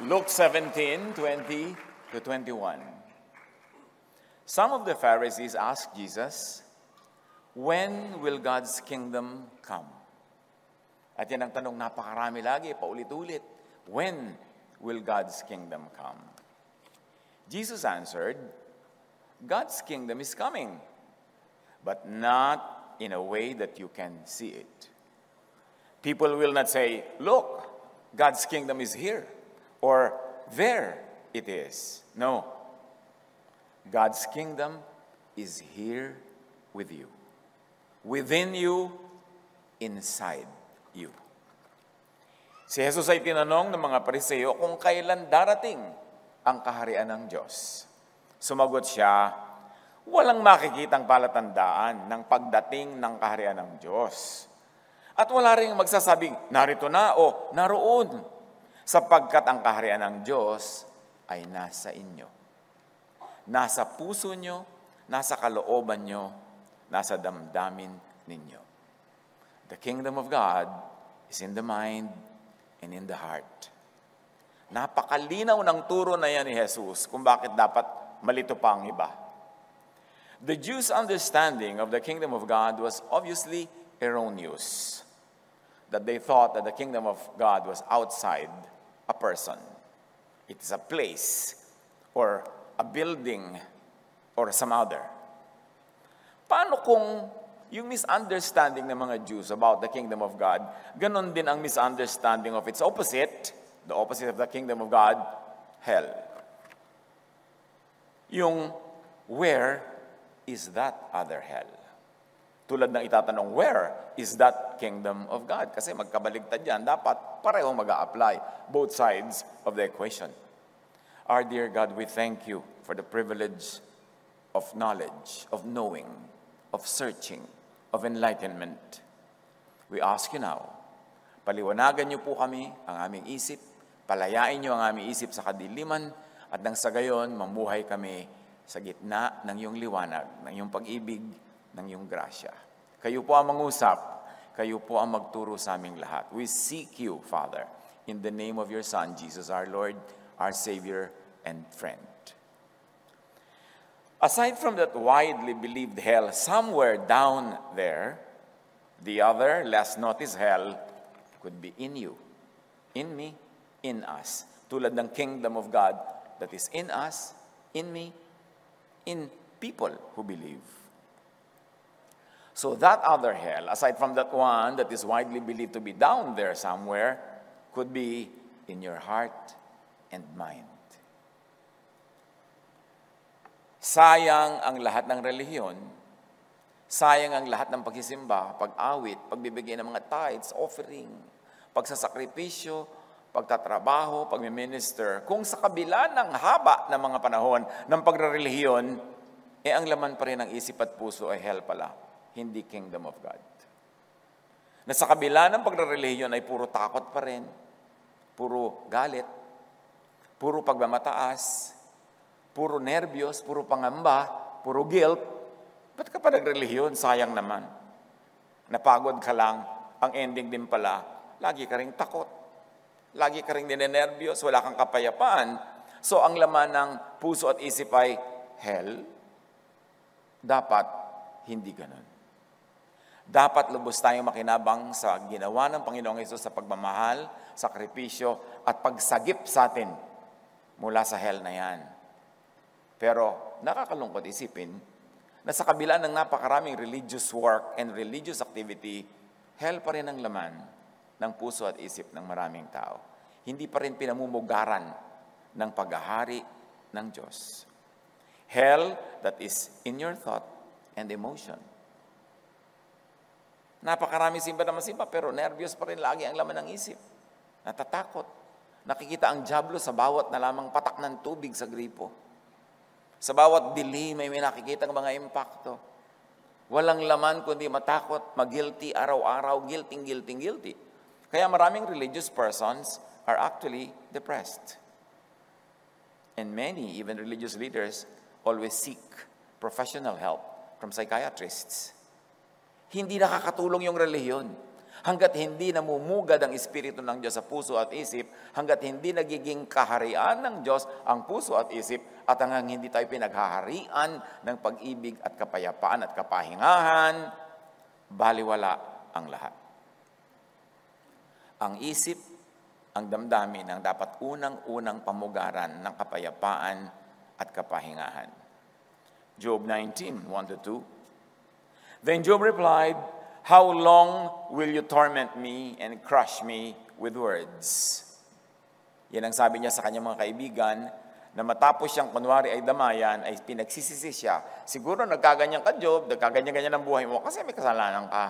Luke 17:20 to 21. Some of the Pharisees asked Jesus, "When will God's kingdom come?" At yan ang tanong napakarami lagi, paulit-ulit. When will God's kingdom come? Jesus answered, "God's kingdom is coming, but not in a way that you can see it. People will not say, 'Look, God's kingdom is here,' or 'there it is.' No. God's kingdom is here with you. Within you, inside you." Si Jesus ay tinanong ng mga Pariseo kung kailan darating ang kaharian ng Diyos. Sumagot siya, walang makikitang palatandaan ng pagdating ng kaharian ng Diyos. At wala ring magsasabing, narito na o naroon, sapagkat ang kaharian ng Diyos ay nasa inyo. Nasa puso nyo, nasa kalooban nyo, nasa damdamin ninyo. The kingdom of God is in the mind and in the heart. Napakalinaw ng turo na yan ni Jesus kung bakit dapat malito pa ang iba. The Jews' understanding of the kingdom of God was obviously erroneous. That they thought that the kingdom of God was outside a person. It is a place or a building or some other. Paano kung yung misunderstanding ng mga Jews about the kingdom of God, ganon din ang misunderstanding of its opposite, the opposite of the kingdom of God, hell. Yung, where is that other hell? Tulad ng itatanong, where is that kingdom of God? Kasi magkabaligtad yan, dapat parehong mag-a-apply, both sides of the equation. Our dear God, we thank you for the privilege of knowledge, of knowing, of searching, of enlightenment. We ask you now, paliwanagan niyo po kami ang aming isip, palayain niyo ang aming isip sa kadiliman, at nang sa gayon, mamuhay kami sa gitna ng iyong liwanag, ng iyong pag-ibig, ng iyong grasya. Kayo po ang mangusap, kayo po ang magturo sa aming lahat. We seek you, Father, in the name of your Son, Jesus, our Lord, our Savior, and friend. Aside from that widely believed hell somewhere down there, the other, less noticed hell, could be in you, in me, in us. Tulad ng kingdom of God that is in us, in me, in people who believe. So that other hell, aside from that one that is widely believed to be down there somewhere, could be in your heart and mind. Sayang ang lahat ng relihiyon, sayang ang lahat ng pagsisimba, pag-awit, pagbibigay ng mga tithes, offering, pagsasakripisyo, pagtatrabaho, pagmiminister, kung sa kabila ng haba ng mga panahon ng pagrelihiyon, ang laman pa rin ng isip at puso ay hell pala, hindi kingdom of God. Na sa kabila ng pagrelihiyon ay puro takot pa rin, puro galit, puro pagmamataas, puro nervyos, puro pangamba, puro guilt. Ba't ka pa nagrelihiyon? Sayang naman. Napagod ka lang, ang ending din pala, lagi ka ring takot. Lagi ka ring ninenervyos, wala kang kapayapaan. So ang laman ng puso at isip ay hell. Dapat hindi ganun. Dapat lubos tayong makinabang sa ginawa ng Panginoong Hesus sa pagmamahal, sakripisyo, at pagsagip sa atin mula sa hell na yan. Pero nakakalungkot isipin na sa kabila ng napakaraming religious work and religious activity, hell pa rin ang laman ng puso at isip ng maraming tao. Hindi pa rin pinamumugaran ng paghahari ng Diyos. Hell that is in your thought and emotion. Napakarami simba na masimba, pero nervyos pa rin lagi ang laman ng isip. Natatakot. Nakikita ang dyablo sa bawat na lamang patak ng tubig sa gripo. Sa bawat dilim may nakikita ng mga impacto. Walang laman kundi matakot, mag-guilty araw-araw, guilty. Kaya maraming religious persons are actually depressed. And many, even religious leaders, always seek professional help from psychiatrists. Hindi nakakatulong yung relihiyon. Hanggat hindi namumugad ang Espiritu ng Diyos sa puso at isip, hanggat hindi nagiging kaharian ng Diyos ang puso at isip, at hanggang hindi tayo pinaghaharian ng pag-ibig at kapayapaan at kapahingahan, baliwala ang lahat. Ang isip, ang damdamin ang dapat unang-unang pamugaran ng kapayapaan at kapahingahan. Job 19, 1-2. Then Job replied, "How long will you torment me and crush me with words?" Yan ang sabi niya sa kanyang mga kaibigan, na matapos siyang kunwari ay damayan, ay pinagsisisi siya. Siguro nagkaganyan ka, Job, nagkaganyan-ganyan ang buhay mo kasi may kasalanan ka.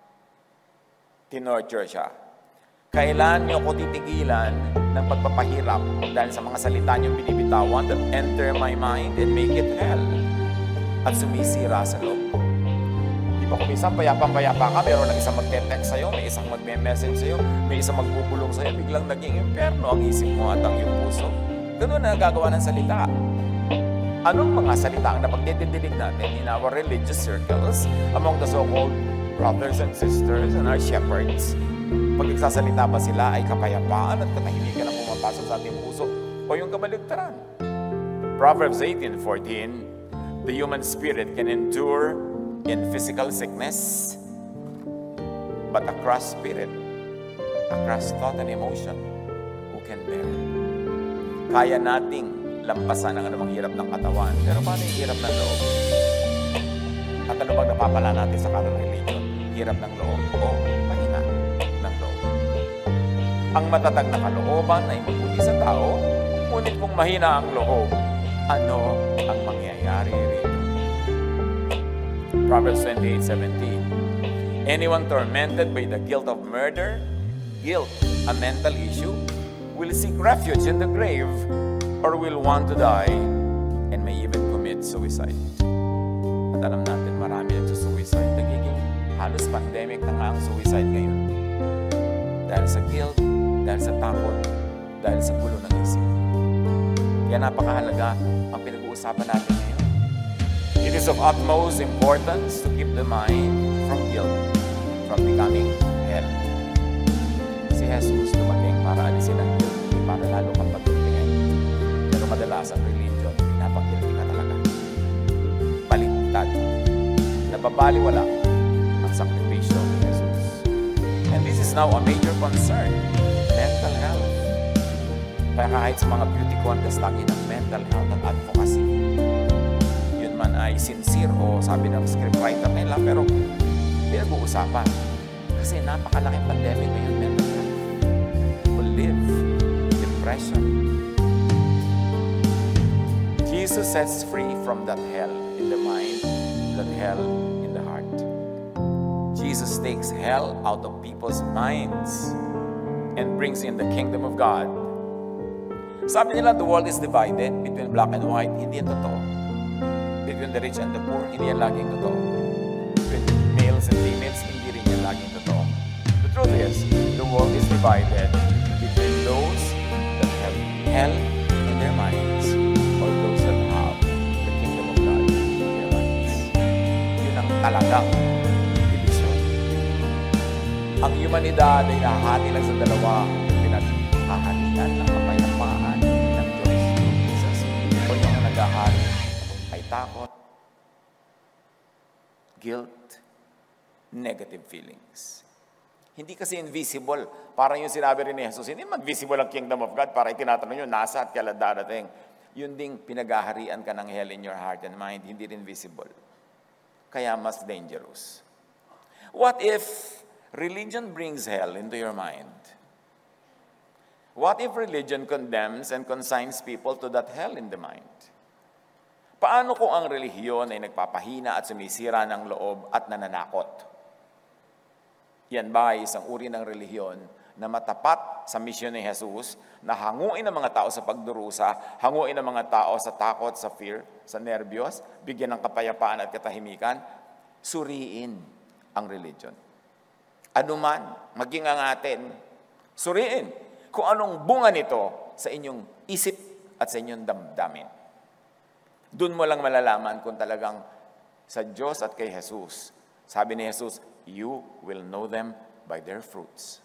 Tinorture siya. Kailan niyo ko titigilan ng pagpapahirap dahil sa mga salita niyong binibitawan that enter my mind and make it hell at sumisira sa loob ko? Di ba kung isang payapa-payapa ka, meron ng isang magte-text sa'yo, may isang magme-message sa'yo, may isang magbubulong sa'yo, biglang naging impyerno ang isip mo at ang iyong puso. Ganun na nagagawa ng salita. Anong mga salita ang napagdidinig natin in our religious circles, among the so-called brothers and sisters and our shepherds? Pag nagsasalita ba sila ay kapayapaan at katahimikan na pumapasok sa ating puso o yung kabaligtaran? Proverbs 18:14, the human spirit can endure in physical sickness, but a crushed spirit, a crushed thought and emotion, who can bear it? Kaya nating lampasan ang anumang hirap ng katawan, pero paano yung hirap ng loob? At ano bang napapala natin sa current religion? Hirap ng loob o mahina ng loob? Ang matatag na kalooban ay mabuti sa tao, ngunit kung mahina ang loob, ano ang mangyayari rito? Proverbs 28:17. Anyone tormented by the guilt of murder, guilt, a mental issue, will seek refuge in the grave or will want to die and may even commit suicide. At alam natin, marami nagsusuicide. Nagiging halos pandemic na nga ang suicide ngayon. Dahil sa guilt, dahil sa takot, dahil sa gulo ng isip. Kaya napakahalaga ang pinag-uusapan natin ngayon. It is of utmost importance to keep the mind from guilt, from becoming hell. Si Jesus dumating para alisin ang guilt, para lalo kang pagpipilihan. Pero madalas ang religion, pinapag-guilty ka talaga. Baliktad. Nababaliwala ang sakripisyo ni Jesus. And this is now a major concern, mental health. Kaya kahit sa mga beauty contest, lagi ng mental health at advocacy. Yun man ay sincere o sabi ng scriptwriter nila, pero pinag-uusapan. Kasi napakalaking pandemic ngayon, mental health. People live depression. Jesus sets free from that hell in the mind, that hell in the heart. Jesus takes hell out of people's minds and brings in the kingdom of God. Sabi nila, the world is divided between black and white. Hindi yan totoo. Between the rich and the poor, hindi yan laging totoo. Between males and females, hindi rin yan laging totoo. The truth is, the world is divided between those that have hell in their minds or those that have the kingdom of God in their minds. Yun ang talagang division. Ang humanidad ay nahahati lang sa dalawa, yung pinaghahalian ng kapayapaan ng Diyos. Jesus, o yung naghahali ay takot, guilt, negative feelings. Hindi kasi invisible. Parang yung sinabi rin ni Jesus, hindi mag-visible ang kingdom of God para itinatanong nyo, nasa at kailan darating. Yun ding pinaghaharian ka ng hell in your heart and mind, hindi rin visible. Kaya mas dangerous. What if religion brings hell into your mind? What if religion condemns and consigns people to that hell in the mind? Paano kung ang relihiyon ay nagpapahina at sumisira ng loob at nananakot? Yan ba ay isang uri ng relihiyon na matapat sa misyon ni Jesus na hanguin ang mga tao sa pagdurusa, hanguin ang mga tao sa takot, sa fear, sa nervyos, bigyan ng kapayapaan at katahimikan? Suriin ang religion. Ano man, maging ang atin, suriin kung anong bunga nito sa inyong isip at sa inyong damdamin. Doon mo lang malalaman kung talagang sa Diyos at kay Jesus. Sabi ni Jesus, you will know them by their fruits.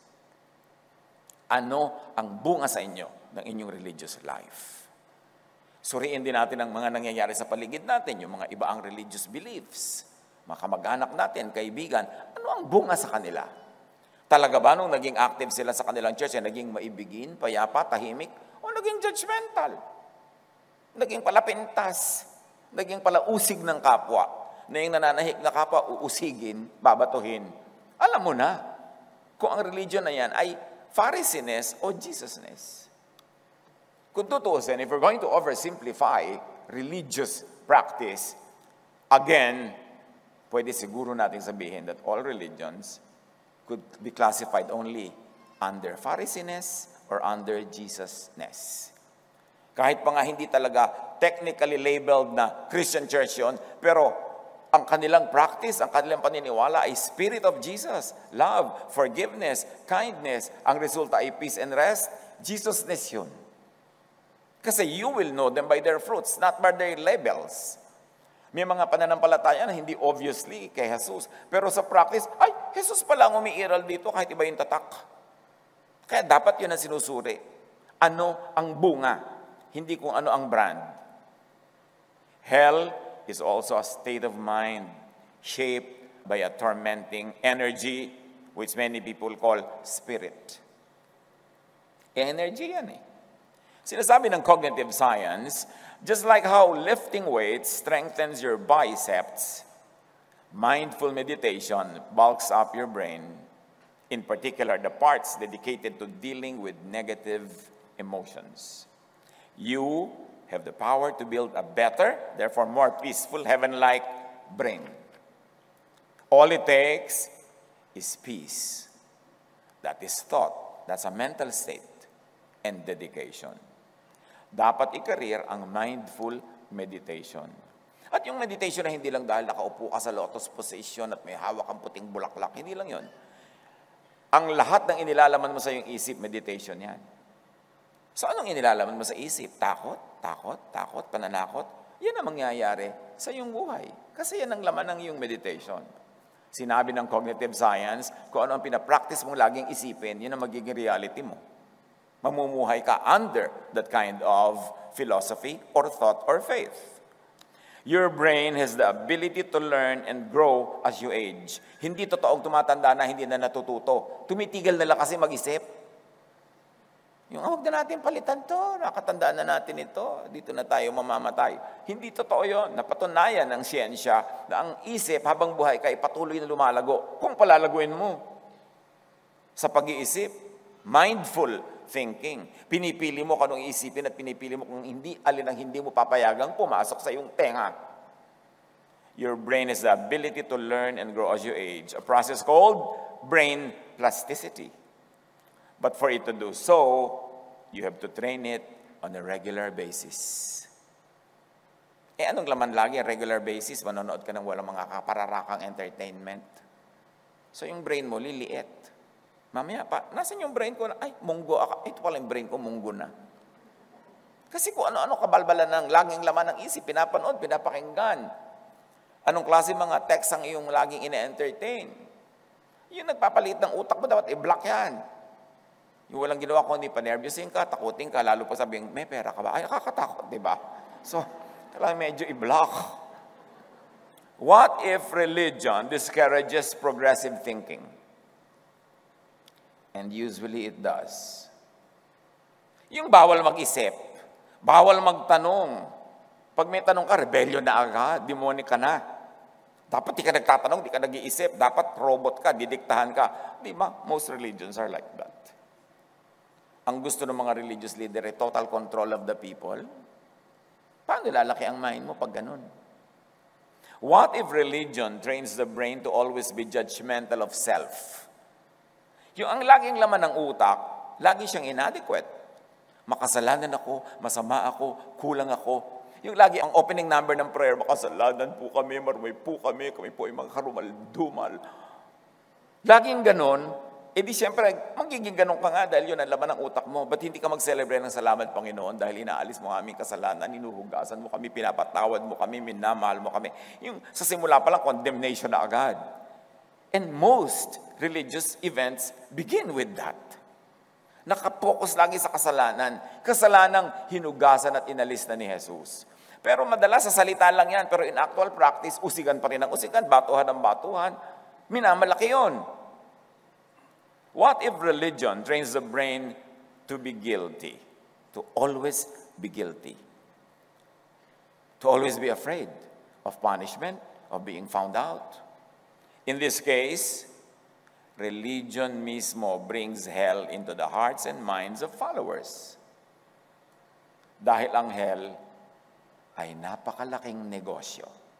Ano ang bunga sa inyo ng inyong religious life? Suriin din natin ang mga nangyayari sa paligid natin, yung mga ibaang religious beliefs, mga kamag-anak natin, kaibigan, ano ang bunga sa kanila? Talaga ba nung naging active sila sa kanilang church, naging maibigin, payapa, tahimik, o naging judgmental? Naging palapintas, naging palausig ng kapwa, na yung nananahik na kapwa, uusigin, babatuhin. Alam mo na, kung ang religion na yan ay Pharisees o Jesusness. Kung tutuusin, if we're going to oversimplify religious practice, again, pwede siguro natin sabihin that all religions could be classified only under Pharisees or under Jesusness. Kahit pa nga hindi talaga technically labeled na Christian church yun, pero ang kanilang practice, ang kanilang paniniwala ay Spirit of Jesus, love, forgiveness, kindness. Ang resulta ay peace and rest. Jesusness yun. Kasi you will know them by their fruits, not by their labels. May mga pananampalataya na hindi obviously kay Jesus. Pero sa practice, ay, Jesus pala ang umiiral dito kahit iba yung tatak. Kaya dapat yun ang sinusuri. Ano ang bunga? Hindi kung ano ang brand. Hell is also a state of mind shaped by a tormenting energy which many people call spirit. Energy yan eh. Sinasabi ng cognitive science, just like how lifting weights strengthens your biceps, mindful meditation bulks up your brain, in particular the parts dedicated to dealing with negative emotions. You have the power to build a better, therefore more peaceful, heaven-like brain. All it takes is peace. That is thought. That's a mental state and dedication. Dapat i-career ang mindful meditation. At yung meditation na hindi lang dahil nakaupo ka sa lotus position at may hawak ang puting bulaklak, hindi lang yon. Ang lahat ng inilalaman mo sa iyong isip, meditation yan. So anong inilalaman mo sa isip? Takot, pananakot. Yan ang mangyayari sa iyong buhay. Kasi yan ang laman ng iyong meditation. Sinabi ng cognitive science, kung ano ang pinapractice mong laging isipin, yun ang magiging reality mo. Mamumuhay ka under that kind of philosophy or thought or faith. Your brain has the ability to learn and grow as you age. Hindi totoong tumatanda na hindi na natututo. Tumitigil na lang kasi mag-isip. Yung huwag na natin palitan to, nakatandaan na natin ito, dito na tayo mamamatay. Hindi totoo yun. Napatunayan ng siyensya na ang isip habang buhay ka ay patuloy na lumalago. Kung palalaguin mo sa pag-iisip, mindful thinking. Pinipili mo kung anong isipin at pinipili mo kung hindi, alin ang hindi mo papayagang pumasok sa iyong tenga. Your brain has the ability to learn and grow as you age. A process called brain plasticity. But for it to do so, you have to train it on a regular basis. Anong laman lagi? Regular basis, manonood ka ng walang mga kapararakang entertainment. So yung brain mo, liliit. Mamaya pa, nasan yung brain ko? Ay, munggo ako. Ito pala yung brain ko, munggo na. Kasi kung ano-ano kabalbalan ng laging laman ng isip, pinapanood, pinapakinggan. Anong klase mga text ang iyong laging ine-entertain? Yung nagpapalit ng utak mo, dapat i-block yan. Yung walang ginawa ko, hindi pa nervyusin ka, takutin ka, lalo pa sabihin, may pera ka ba? Ay, nakakatakot, di ba? So, kailangan medyo i-block. What if religion discourages progressive thinking? And usually it does. Yung bawal mag-isip, bawal magtanong. Pag may tanong ka, rebellion na agad, demonic ka na. Dapat di ka nagtatanong, di ka nag-iisip, dapat robot ka, didiktahan ka. Di ba? Most religions are like that. Ang gusto ng mga religious leader ay total control of the people. Paano lalaki ang mind mo pag ganun? What if religion trains the brain to always be judgmental of self? Yung ang laging laman ng utak, lagi siyang inadequate. Makasalanan ako, masama ako, kulang ako. Yung lagi ang opening number ng prayer, makasalanan po kami, marumay po kami po ay mga karumal-dumal. Laging ganun, di siyempre, magiging ganun ka nga dahil yun ang laman ng utak mo. Ba't hindi ka mag-celebrate ng salamat, Panginoon, dahil inaalis mo aming kasalanan, inuhugasan mo kami, pinapatawad mo kami, minamahal mo kami. Yung sa simula pa lang, condemnation na agad. And most religious events begin with that. Nakapokus lagi sa kasalanan. Kasalanang hinugasan at inalis na ni Jesus. Pero madalas sa salita lang yan, pero in actual practice, usigan pa rin ang usigan, batuhan ang batuhan. Minamalaki yun. What if religion trains the brain to be guilty? To always be guilty. To always be afraid of punishment, of being found out. In this case, religion mismo brings hell into the hearts and minds of followers. Dahil ang hell ay napakalaking negosyo.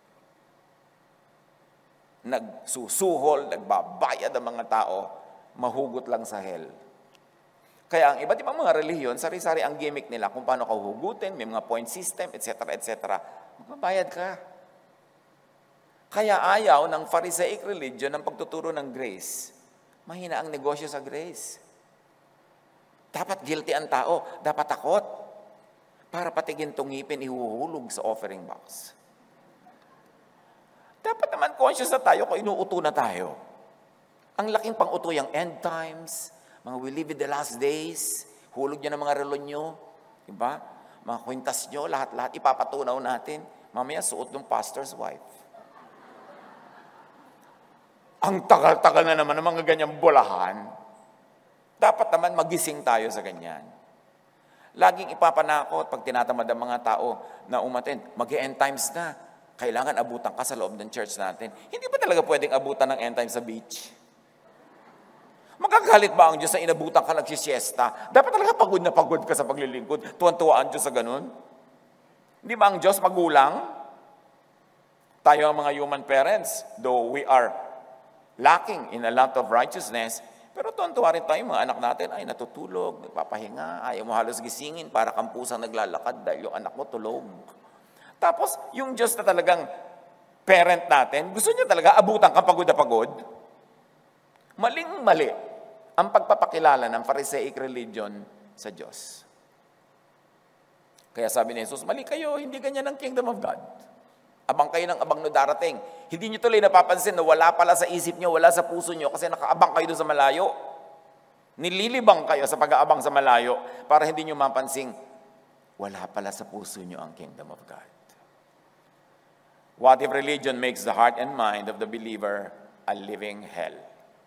Nagsusuhol, nagbabayad ang mga tao, mahugot lang sa hell. Kaya ang iba't ibang mga relihiyon, sari-sari ang gimmick nila kung paano ka hugutin, may mga point system, etc., etc. Magbabayad ka. Kaya ayaw ng Pharisaic religion ng pagtuturo ng grace. Mahina ang negosyo sa grace. Dapat guilty ang tao, dapat takot. Para patigin tungipin, ihuhulog sa offering box. Dapat naman conscious na tayo kung inuuto na tayo. Ang laking pang-uto yung end times, mga we live in the last days, hulog nyo ng mga relo nyo, diba? Mga kwintas nyo, lahat-lahat ipapatunaw natin. Mamaya suot ng pastor's wife. Ang tagal-tagal na naman ng mga ganyang bulahan. Dapat naman magising tayo sa ganyan. Laging ipapanakot pag tinatamad ang mga tao na umaten, mag-end times na. Kailangan abutan ka sa loob ng church natin. Hindi ba talaga pwedeng abutan ng end times sa beach? Magagalit ba ang Diyos na inabutan ka nagsisiesta? Dapat talaga pagod na pagod ka sa paglilingkod. Tuwan-tuwa ang Diyos sa ganun. Hindi ba ang Diyos magulang? Tayo ang mga human parents, though we are lacking in a lot of righteousness, pero tuwan-tuwa rin tayo, mga anak natin ay natutulog, nagpapahinga, ayaw mo halos gisingin para kang pusang naglalakad dahil yung anak mo tulog. Tapos, yung Diyos na talagang parent natin, gusto niya talaga abutan kang pagod na pagod. Maling-mali ang pagpapakilala ng Pharisaic religion sa Diyos. Kaya sabi ni Jesus, mali kayo, hindi ganyan ang kingdom of God. Abang kayo ng abang no darating. Hindi nyo tuloy napapansin na wala pala sa isip nyo, wala sa puso nyo, kasi nakaabang kayo doon sa malayo. Nililibang kayo sa pag-aabang sa malayo para hindi nyo mapansing, wala pala sa puso nyo ang kingdom of God. What if religion makes the heart and mind of the believer a living hell?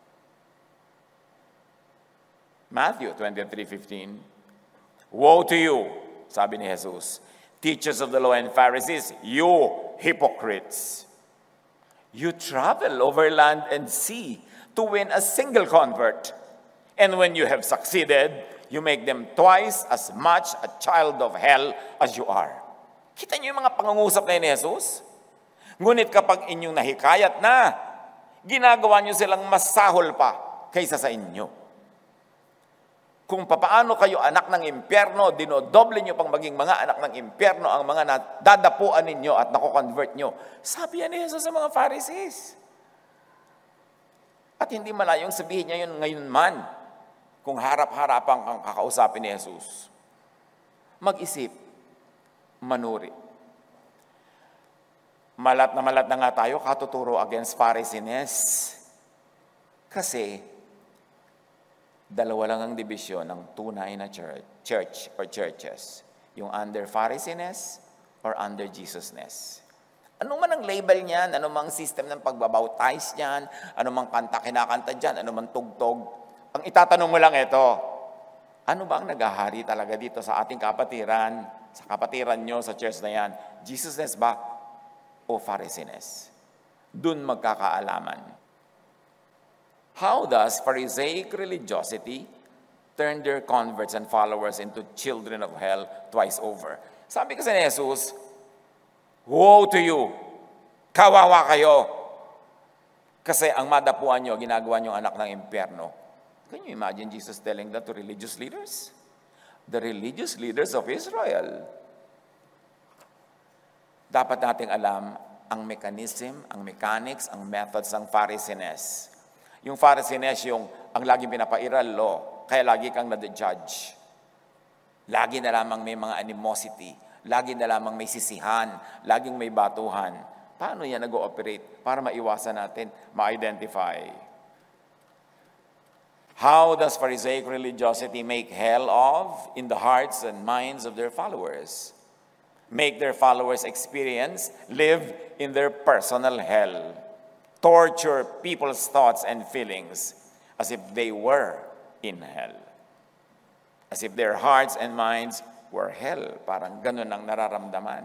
Matthew 23:15, woe to you, sabi ni Jesus, teachers of the law and Pharisees, you hypocrites! You travel over land and sea to win a single convert. And when you have succeeded, you make them twice as much a child of hell as you are. Kita niyo yung mga pangungusap na ni Jesus? Ngunit kapag inyong nahikayat na, ginagawa niyo silang masahol pa kaysa sa inyo. Kung papaano kayo anak ng impyerno, dinodoble nyo pang maging mga anak ng impyerno ang mga dadapuan ninyo at nako-convert nyo. Sabi yan ni Jesus sa mga Pharisees. At hindi malayong sabihin niya yun ngayon man, kung harap-harapan kang kakausapin ni Jesus. Mag-isip, manuri. Malat na nga tayo katuturo against Pharisees. Kasi, dalawa lang ang dibisyon ng tunay na church or churches. Yung under Pharisees or under Jesusness. Ano man ang label niyan, ano mang system ng pagbabautize niyan, ano mang kanta kinakanta dyan, ano mang tugtog. Ang itatanong mo lang ito, ano ba ang naghahari talaga dito sa ating kapatiran, sa kapatiran nyo, sa church na yan? Jesusness ba o Pharisees? Doon magkakaalaman. How does Pharisaic religiosity turn their converts and followers into children of hell twice over? Sabi kasi ni Jesus, woe to you! Kawawa kayo! Kasi ang madapuan nyo, ginagawa nyo anak ng impyerno. Can you imagine Jesus telling that to religious leaders? The religious leaders of Israel. Dapat nating alam ang mechanism, ang mechanics, ang methods ng Pharisees. Yung Pharisees, yung ang laging pinapairal law, kaya lagi kang na-judge. Lagi na lamang may mga animosity, lagi na lamang may sisihan, laging may batuhan. Paano yan nag-ooperate para maiwasan natin, ma-identify? How does Pharisaic religiosity make hell of in the hearts and minds of their followers? Make their followers experience, live in their personal hell. Torture people's thoughts and feelings as if they were in hell. As if their hearts and minds were hell. Parang ganun ang nararamdaman.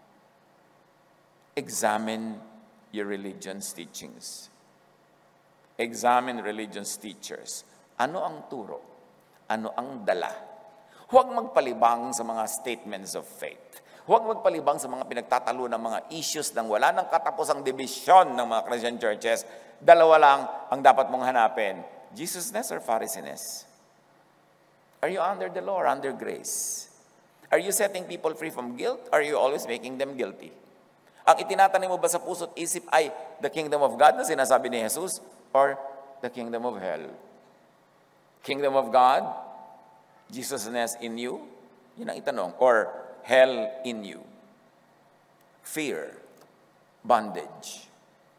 Examine your religion's teachings. Examine religion's teachers. Ano ang turo? Ano ang dala? Huwag magpalibang sa mga statements of faith. Huwag magpalibang sa mga pinagtatalo ng mga issues nang wala nang katapusang division ng mga Christian churches. Dalawa lang ang dapat mong hanapin. Jesusness or Pharisees? Are you under the law or under grace? Are you setting people free from guilt or are you always making them guilty? Ang itinatanim mo ba sa puso't isip ay the kingdom of God na sinasabi ni Jesus or the kingdom of hell? Kingdom of God, Jesusness in you, yun ang itanong, or hell in you. Fear, bondage.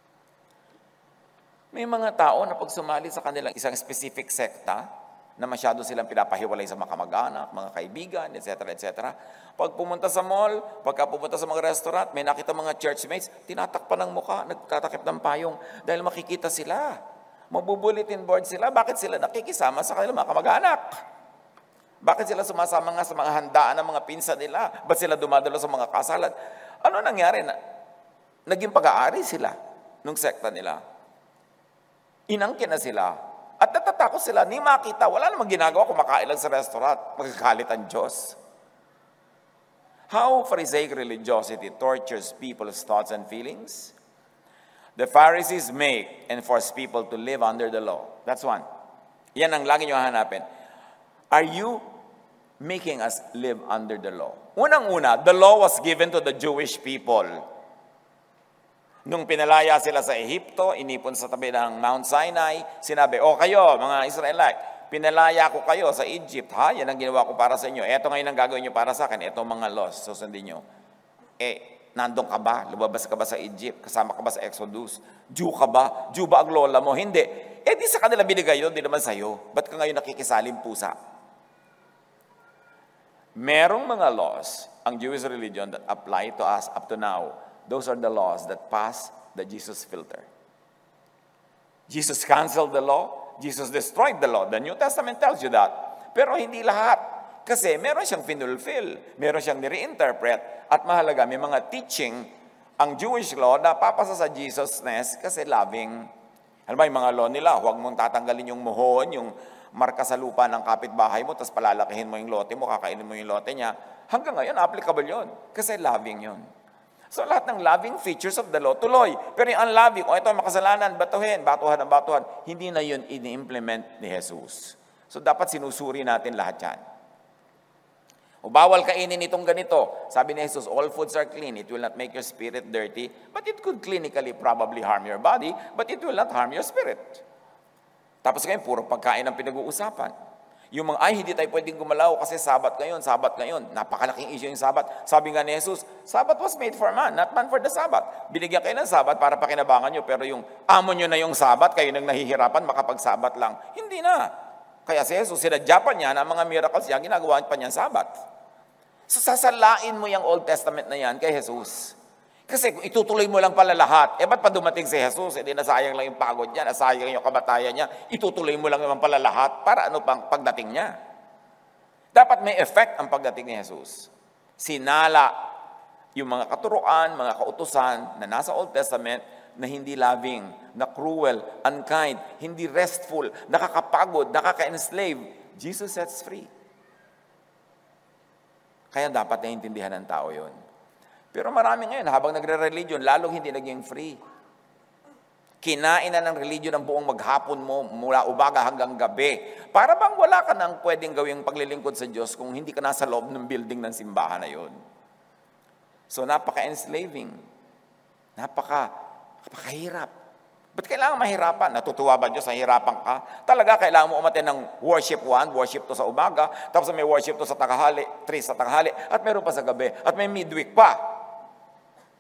May mga tao na pag sumali sa kanilang isang specific sekta, na masyado silang pinapahiwalay sa mga kamag-anak, mga kaibigan, etc., etc. Pag pumunta sa mall, pagka pumunta sa mga restaurant, may nakita mga churchmates, tinatakpan ng mukha, nagtatakip ng payong dahil makikita sila. Mabubulitin board sila. Bakit sila nakikisama sa kanilang mga kamag-anak? Bakit sila sumasama nga sa mga handaan ng mga pinsa nila? Ba't sila dumadalo sa mga kasalan? Ano nangyari na? Naging pag-aari sila nung sekta nila. Inangkin na sila. At natatakot sila, ni makita, wala namang ginagawa, kumakain lang sa restaurant, magkakalit ang Diyos. How Pharisaic religiosity tortures people's thoughts and feelings? The Pharisees make and force people to live under the law. That's one. Yan ang lagi nyo hanapin. Are you making us live under the law? Unang-una, the law was given to the Jewish people. Nung pinalaya sila sa Ehipto, inipon sa tabi ng Mount Sinai, sinabi, kayo, mga Israelite, pinalaya ko kayo sa Egypt, ha? Yan ang ginawa ko para sa inyo. Eto ngayon ang gagawin nyo para sa akin. Eto mga laws, susundin nyo. Nandun ka ba? Lumabas ka ba sa Egypt? Kasama ka ba sa Exodus? Jew ka ba? Jew ba ang lola mo? Hindi. Di sa kanila binigay yun, di naman sa'yo. Ba't ka ngayon nakikisaling pusa? Merong mga laws, ang Jewish religion that apply to us up to now. Those are the laws that pass the Jesus filter. Jesus canceled the law. Jesus destroyed the law. The New Testament tells you that. Pero hindi lahat. Kasi meron siyang finulfill. Meron siyang nire-interpret. At mahalaga, may mga teaching ang Jewish law na papasa sa Jesusness kasi loving. Alam ba, yung mga law nila, huwag mong tatanggalin yung muhon, yung marka sa lupa ng kapitbahay mo, tapos palalakihin mo yung lote mo, kakainin mo yung lote niya. Hanggang ngayon, applicable yon. Kasi loving yon. So lahat ng loving features of the law, tuloy. Pero yung unloving, ito makasalanan, batuhin, batuhan ang batuhan, hindi na yun ini-implement ni Jesus. So dapat sinusuri natin lahat yan. O bawal kainin itong ganito. Sabi ni Jesus, all foods are clean. It will not make your spirit dirty, but it could clinically probably harm your body, but it will not harm your spirit. Tapos ngayon, puro pagkain ang pinag-uusapan. Yung mga, hindi tayo pwedeng gumalaw kasi sabat ngayon. Napakalaking issue yung sabat. Sabi nga ni Jesus, Sabat was made for man, not man for the Sabat. Binigyan kayo ng sabat para pakinabangan nyo, pero yung amo nyo na yung sabat, kayo nang nahihirapan, makapagsabat lang. Hindi na. Kaya si Jesus, sinadya pa niya na mga miracles niya, ginagawa pa niya sabat. So sasalain mo yung Old Testament na yan kay Jesus. Kasi kung itutuloy mo lang pala lahat, ba't pa dumating si Jesus? Hindi nasayang lang yung pagod niya, nasayang yung kamatayan niya, itutuloy mo lang naman pala lahat para ano pang pagdating niya. Dapat may effect ang pagdating ni Jesus. Sinala yung mga katuruan, mga kautusan na nasa Old Testament na hindi loving, na cruel, unkind, hindi restful, nakakapagod, nakaka-enslave. Jesus sets free. Kaya dapat naiintindihan ng tao yun. Pero marami ngayon, habang nagre-religion, lalong hindi naging free. Kinain na ng religion ang buong maghapon mo, mula umaga hanggang gabi. Para bang wala ka nang pwedeng gawing paglilingkod sa Diyos kung hindi ka nasa loob ng building ng simbahan na yun. So, napaka-enslaving. Napakahirap. Ba't kailangan mahirapan? Natutuwa ba Diyos sa hirapan ka? Talaga, kailangan mo umaten ng worship 1, worship 2 sa umaga, tapos may worship 2 sa tanghali, 3 sa tanghali, at meron pa sa gabi, at may midweek pa.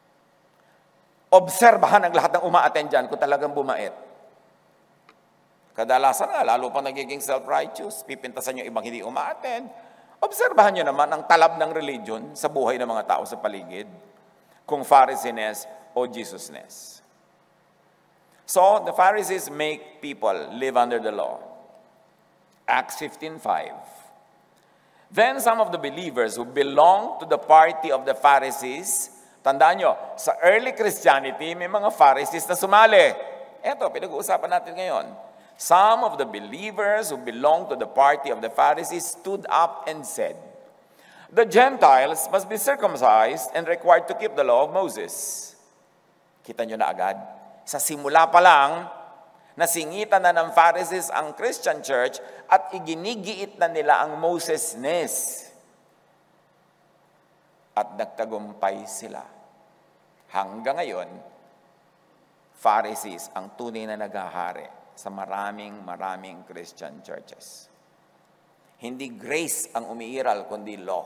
Obserbahan ang lahat ng uma-attend dyan kung talagang bumait. Kadalasan nga, lalo pa nagiging self-righteous, pipintasan yung ibang hindi umaattend. Obserbahan nyo naman ang talab ng religion sa buhay ng mga tao sa paligid, kung Pharisees o Jesusness. So, the Pharisees make people live under the law. Acts 15:5. Then some of the believers who belonged to the party of the Pharisees, tandaan nyo, sa early Christianity, may mga Pharisees na sumali. Eto, pinag-uusapan natin ngayon. Some of the believers who belonged to the party of the Pharisees stood up and said, "The Gentiles must be circumcised and required to keep the law of Moses." Kita nyo na agad. Sa simula pa lang, nasingitan na ng Pharisees ang Christian church at iginigiit na nila ang Mosesness. At nagtagumpay sila. Hanggang ngayon, Pharisees ang tunay na naghahari sa maraming Christian churches. Hindi grace ang umiiral, kundi law.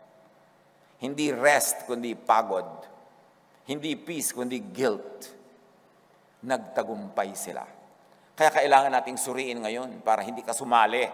Hindi rest, kundi pagod. Hindi peace, kundi guilt. Nagtagumpay sila. Kaya kailangan nating suriin ngayon para hindi ka sumali.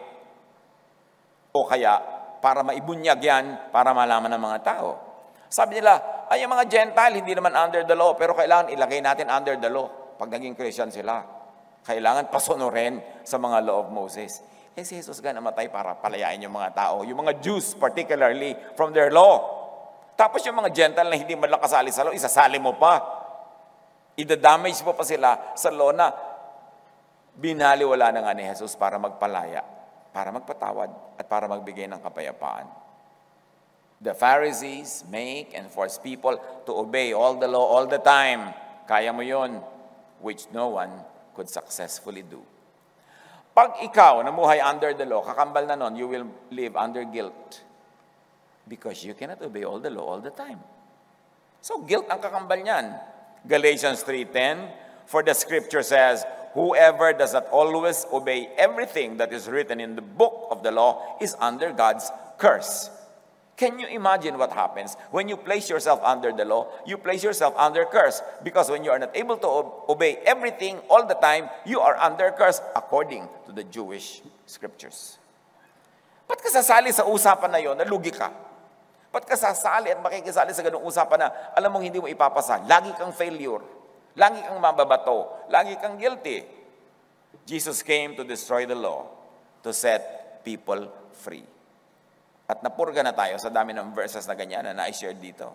O kaya, para maibunyag yan, para malaman ng mga tao. Sabi nila, ay, yung mga Gentile, hindi naman under the law, pero kailangan ilagay natin under the law. Pag naging Christian sila, kailangan pasunurin sa mga law of Moses. Eh si Jesus nga namatay para palayain yung mga tao, yung mga Jews particularly, from their law. Tapos yung mga Gentile na hindi man lang kasali sa law, isasali mo pa. Ida-damage mo pa sila sa law na binaliwala na nga ni Jesus para magpalaya, para magpatawad, at para magbigay ng kapayapaan. The Pharisees make and force people to obey all the law all the time. Kaya mo yun, which no one could successfully do. Pag ikaw namuhay under the law, kakambal na nun, you will live under guilt. Because you cannot obey all the law all the time. So guilt ang kakambal niyan. Galatians 3:10, for the scripture says, whoever does not always obey everything that is written in the book of the law is under God's curse. Can you imagine what happens when you place yourself under the law? You place yourself under curse. Because when you are not able to obey everything all the time, you are under curse according to the Jewish scriptures. Ba't ka sasali sa usapan na yon na lugi ka? Ba't ka sasali at makikisali sa ganung usapan na alam mong hindi mo ipapasa? Lagi kang failure. Lagi kang mababato. Lagi kang guilty. Jesus came to destroy the law, to set people free. At napurga na tayo sa dami ng verses na ganyan na na-share dito.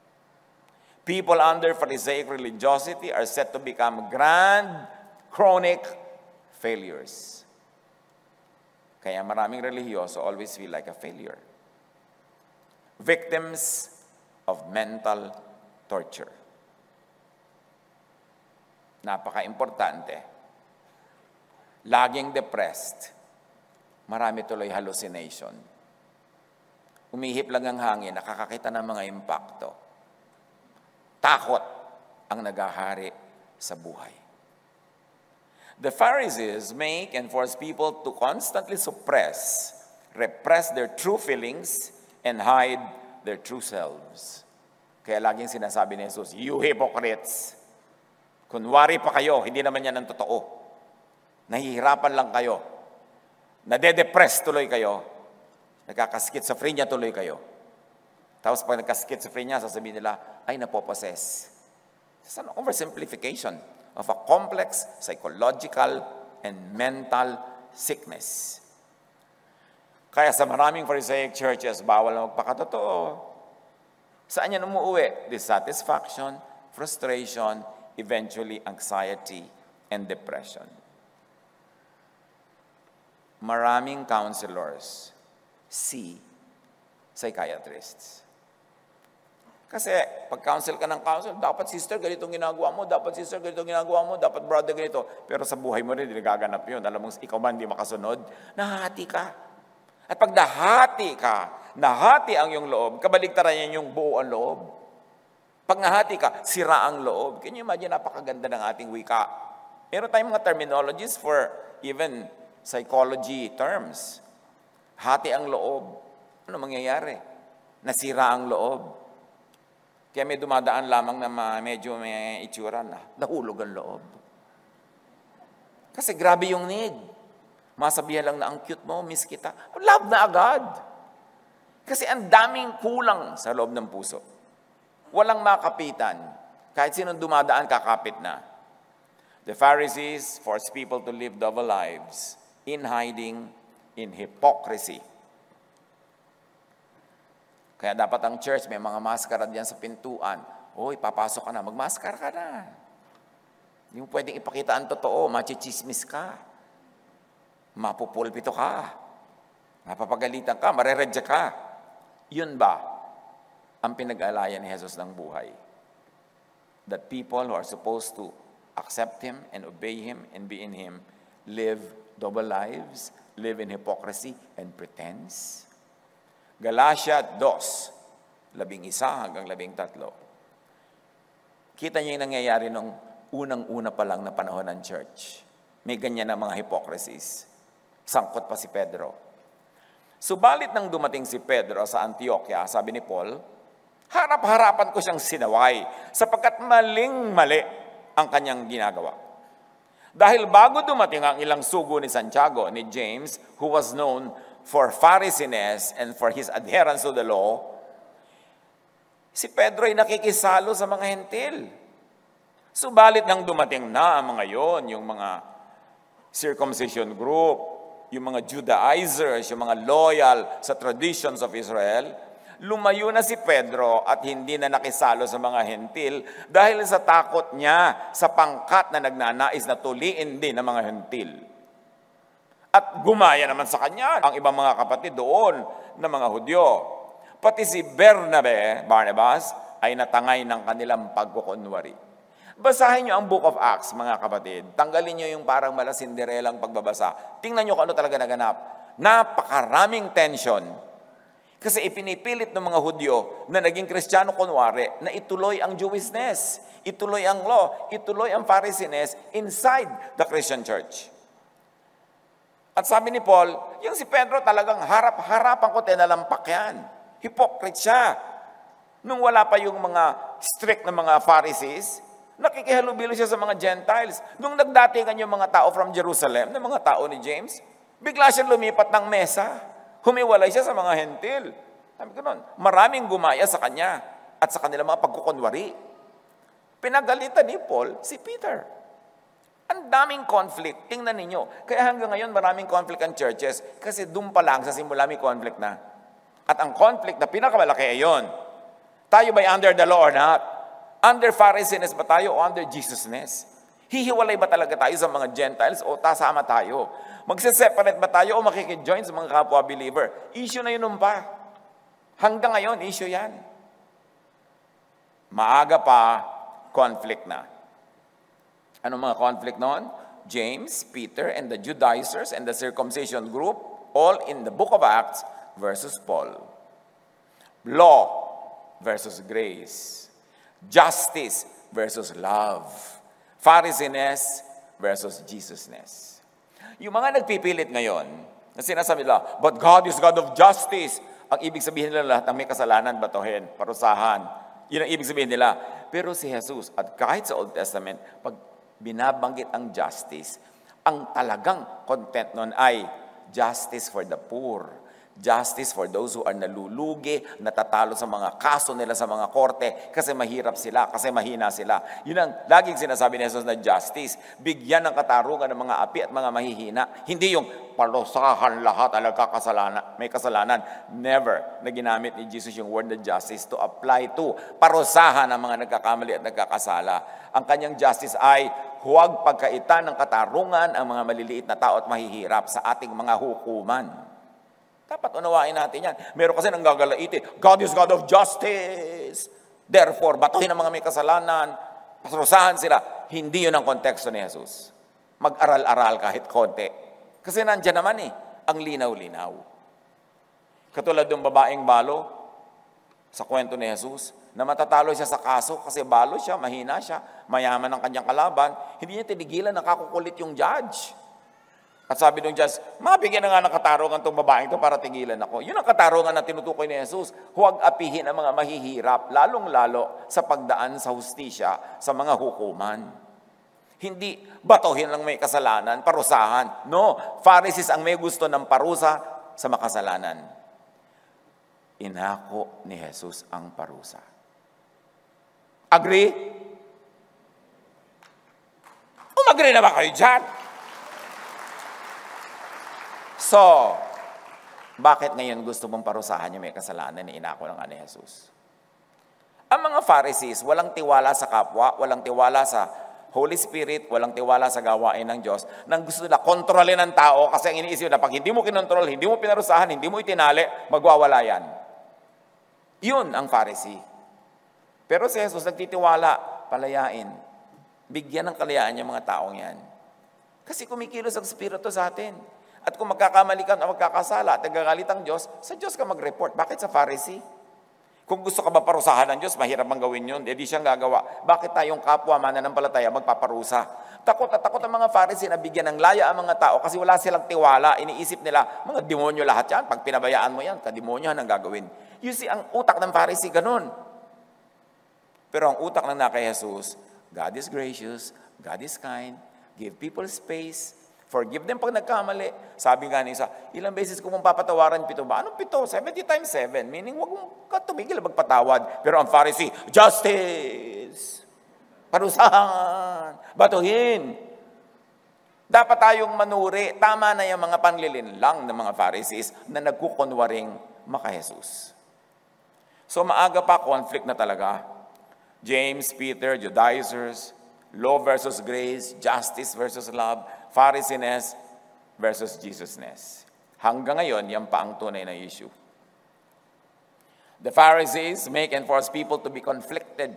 People under Pharisaic religiosity are set to become grand, chronic failures. Kaya maraming religyoso always feel like a failure. Victims of mental torture. Napaka-importante. Laging depressed. Marami tuloy hallucination. Umihip lang ang hangin, nakakakita ng mga impakto. Takot ang naghahari sa buhay. The Pharisees make and force people to constantly repress their true feelings, and hide their true selves. Kaya laging sinasabi ni Jesus, you hypocrites! Kunwari pa kayo, hindi naman yan ang totoo. Nahihirapan lang kayo. Nade-depress tuloy kayo. Nagkakaskitsophrenia tuloy kayo. Tapos pag nagkaskitsophrenia, sasabihin nila, ay napopossess. It's an oversimplification of a complex psychological and mental sickness. Kaya sa maraming Pharisaic churches, bawal na magpakatotoo. Saan yan umuwi? Dissatisfaction, frustration, eventually anxiety and depression. Maraming counselors see psychiatrists. Kasi pag counsel ka ng counsel, dapat sister ganitong ginagawa mo, dapat sister ganitong ginagawa mo, dapat brother ganito. Pero sa buhay mo rin, hindi gaganap yun. Alam mo, ikaw man hindi makasunod, nahati ka. At pag nahati ang iyong loob, kabaligtaran yan yung buo ang loob. Pag nahati ka, sira ang loob. Can you imagine, napakaganda ng ating wika. Meron tayong mga terminologies for even psychology terms. Hati ang loob. Ano mangyayari? Nasira ang loob. Kaya may dumadaan lamang na medyo may itsura na. Nahulog ang loob. Kasi grabe yung need. Masabihan lang na ang cute mo, miss kita. Love na agad. Kasi ang daming kulang sa loob ng puso. Walang makapitan. Kahit sinong dumadaan, kakapit na. The Pharisees forced people to live double lives in hiding, in hypocrisy. Kaya dapat ang church, may mga maskara diyan sa pintuan. Hoy, papasok ka na, magmaskara ka na. Hindi mo pwedeng ipakita ang totoo, machichismis ka. Mapupulpito ka. Mapapagalitan ka, mareredya ka. Yun ba ang pinag-alayan ni Jesus ng buhay? That people who are supposed to accept Him and obey Him and be in Him live double lives, live in hypocrisy and pretense? Galatia 2, 11 hanggang 13. Kita niyo yung nangyayari nung unang-una pa lang na panahon ng church. May ganyan na mga hypocrisies. Sangkot pa si Pedro. Subalit nang dumating si Pedro sa Antioquia, sabi ni Paul, harap-harapan ko siyang sinaway sapagkat maling-mali ang kanyang ginagawa. Dahil bago dumating ang ilang sugo ni Santiago, ni James, who was known for Pharisees and for his adherence to the law, si Pedro ay nakikisalo sa mga hentil. Subalit nang dumating na ang mga yon, yung mga circumcision group, yung mga Judaizers, yung mga loyal sa traditions of Israel, lumayo na si Pedro at hindi na nakisalo sa mga hentil dahil sa takot niya sa pangkat na nagnanais na tuliin din ng mga hentil. At gumaya naman sa kanya ang ibang mga kapatid doon na mga Hudyo. Pati si Barnabas, ay natangay ng kanilang pagkukunwari. Basahin niyo ang Book of Acts, mga kapatid. Tanggalin niyo yung parang malasinderelang pagbabasa. Tingnan niyo kung ano talaga naganap. Napakaraming tension. Kasi ipinipilit ng mga Hudyo na naging Kristiyano kunwari na ituloy ang Jewishness, ituloy ang law, ituloy ang Pharisees inside the Christian church. At sabi ni Paul, yung si Pedro talagang harap-harapan ko tinalampak yan. Hypocrite siya. Nung wala pa yung mga strict na mga Pharisees, nakikihalubilo siya sa mga Gentiles. Nung nagdatingan yung mga tao from Jerusalem, ng mga tao ni James, bigla siya lumipat ng mesa. Humiwalay siya sa mga hentil. Sabi ko nun, maraming gumaya sa kanya at sa kanilang mga pagkukunwari. Pinagalitan ni Paul si Peter. Ang daming conflict. Tingnan ninyo. Kaya hanggang ngayon maraming conflict ang churches kasi doon pa lang sa simula may conflict na. At ang conflict na pinakamalaki ay yun. Tayo ba'y under the law or not? Under Pharisees ba tayo o under Jesusness? Hihiwalay ba talaga tayo sa mga Gentiles o tasama tayo? Magse-separate ba tayo o makikijoin sa mga kapwa-believer? Issue na yun pa. Hanggang ngayon, issue yan. Maaga pa, conflict na. Anong mga conflict noon? James, Peter, and the Judaizers and the circumcision group, all in the book of Acts versus Paul. Law versus grace. Justice versus love. Pharisees versus Jesusness. Yung mga nagpipilit ngayon, na sinasabi nila, but God is God of justice. Ang ibig sabihin nila lahat ng may kasalanan, batuhin, parusahan. Yun ang ibig sabihin nila. Pero si Jesus, at kahit sa Old Testament, pag binabanggit ang justice, ang talagang content nun ay justice for the poor. Justice for those who are nalulugi, natatalo sa mga kaso nila sa mga korte kasi mahirap sila, kasi mahina sila. Yun ang laging sinasabi ni Jesus na justice. Bigyan ng katarungan ng mga api at mga mahihina. Hindi yung parusahan lahat ang may kasalanan. Never na ginamit ni Jesus yung word na justice to apply to parusahan ang mga nagkakamali at nagkakasala. Ang kanyang justice ay huwag pagkaitan ng katarungan ang mga maliliit na tao at mahihirap sa ating mga hukuman. Dapat unawain natin yan. Meron kasi nang gagalaitin, God is God of justice. Therefore, batuhin ang mga may kasalanan, parusahan sila. Hindi yun ang konteksto ni Jesus. Mag-aral-aral kahit konti. Kasi nandiyan naman ang linaw-linaw. Katulad ng babaeng balo sa kwento ni Jesus, na matatalo siya sa kaso kasi balo siya, mahina siya, mayaman ang kanyang kalaban, hindi niya tinigilan, nakakukulit yung judge. At sabi ng judge, mabigyan na nga ng katarungan itong babaeng ito para tigilan ako. Yun ang katarungan na tinutukoy ni Jesus. Huwag apihin ang mga mahihirap, lalong-lalo sa pagdaan sa hustisya sa mga hukuman. Hindi batuhin lang may kasalanan, parusahan. No, Pharisees ang may gusto ng parusa sa makasalanan. Inako ni Jesus ang parusa. Agree? Agree na ba kayo dyan? So, bakit ngayon gusto mong parusahan yung may kasalanan na inako ng ni Jesus? Ang mga Pharisees, walang tiwala sa kapwa, walang tiwala sa Holy Spirit, walang tiwala sa gawain ng Diyos, nang gusto nila kontrolin ng tao kasi ang iniisip na pag hindi mo kinontrol, hindi mo pinarusahan, hindi mo itinali, magwawala yan. Yun ang Pharisee. Pero si Jesus nagtitiwala, palayain. Bigyan ng kalayaan yung mga taong yan. Kasi kumikilos ang Espiritu sa atin. At kung magkakamali ka o magkakasala at nagagalit ang Diyos, sa Diyos ka mag-report. Bakit sa Pharisee? Kung gusto ka ba parusahan ng Diyos, mahirap bang gawin yun? Di siyang gagawa. Bakit tayong kapwa, mananampalataya, magpaparusa? Takot at takot ang mga Pharisee na bigyan ng laya ang mga tao kasi wala silang tiwala. Iniisip nila, mga demonyo lahat yan. Pag pinabayaan mo yan, kademonyo ang gagawin. You see, ang utak ng Pharisee, ganun. Pero ang utak ng kay Jesus, God is gracious, God is kind, give people space, forgive them pag nagkamali. Sabi nga niya, ilang beses ko mong papatawaran 7 ba? Anong 7? 70 times 7. Meaning, wag mong tumigil magpatawad. Pero ang Pharisee, justice! Parusahan! Batuhin! Dapat tayong manuri. Tama na yung mga panlilinlang ng mga Pharisees na nagkukunwaring maka-Jesus. So maaga pa, conflict na talaga. James, Peter, Judaizers, law versus grace, justice versus love, Pharisees versus Jesusness. Hanggang ngayon, yan pa ang tunay na issue. The Pharisees make and force people to be conflicted.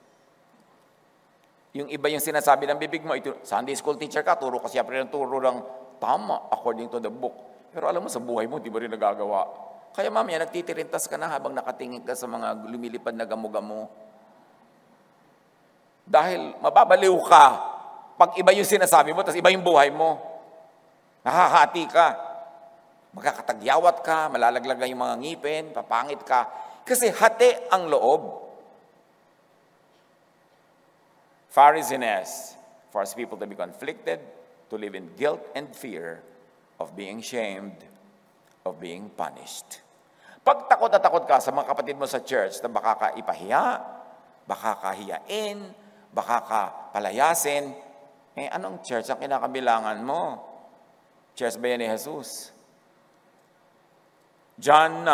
Yung iba yung sinasabi ng bibig mo, ito, Sunday school teacher ka, turo ka siya, pero yung turo lang tama according to the book. Pero alam mo, sa buhay mo, di ba rin nagagawa? Kaya mamaya, nagtitirintas ka na habang nakatingin ka sa mga lumilipad na gamo-gamo. Dahil mababaliw ka pag iba yung sinasabi mo, tapos iba yung buhay mo. Nakakati ka. Magkakatagyawat ka, malalaglag yung mga ngipin, papangit ka. Kasi hati ang loob. Pharisees force people to be conflicted, to live in guilt and fear of being shamed, of being punished. Pag takot na takot ka sa mga kapatid mo sa church na baka ka ipahiya, baka kahiyain, baka ka palayasin, anong church ang kinakabilangan mo? Church ba yan ni Jesus? John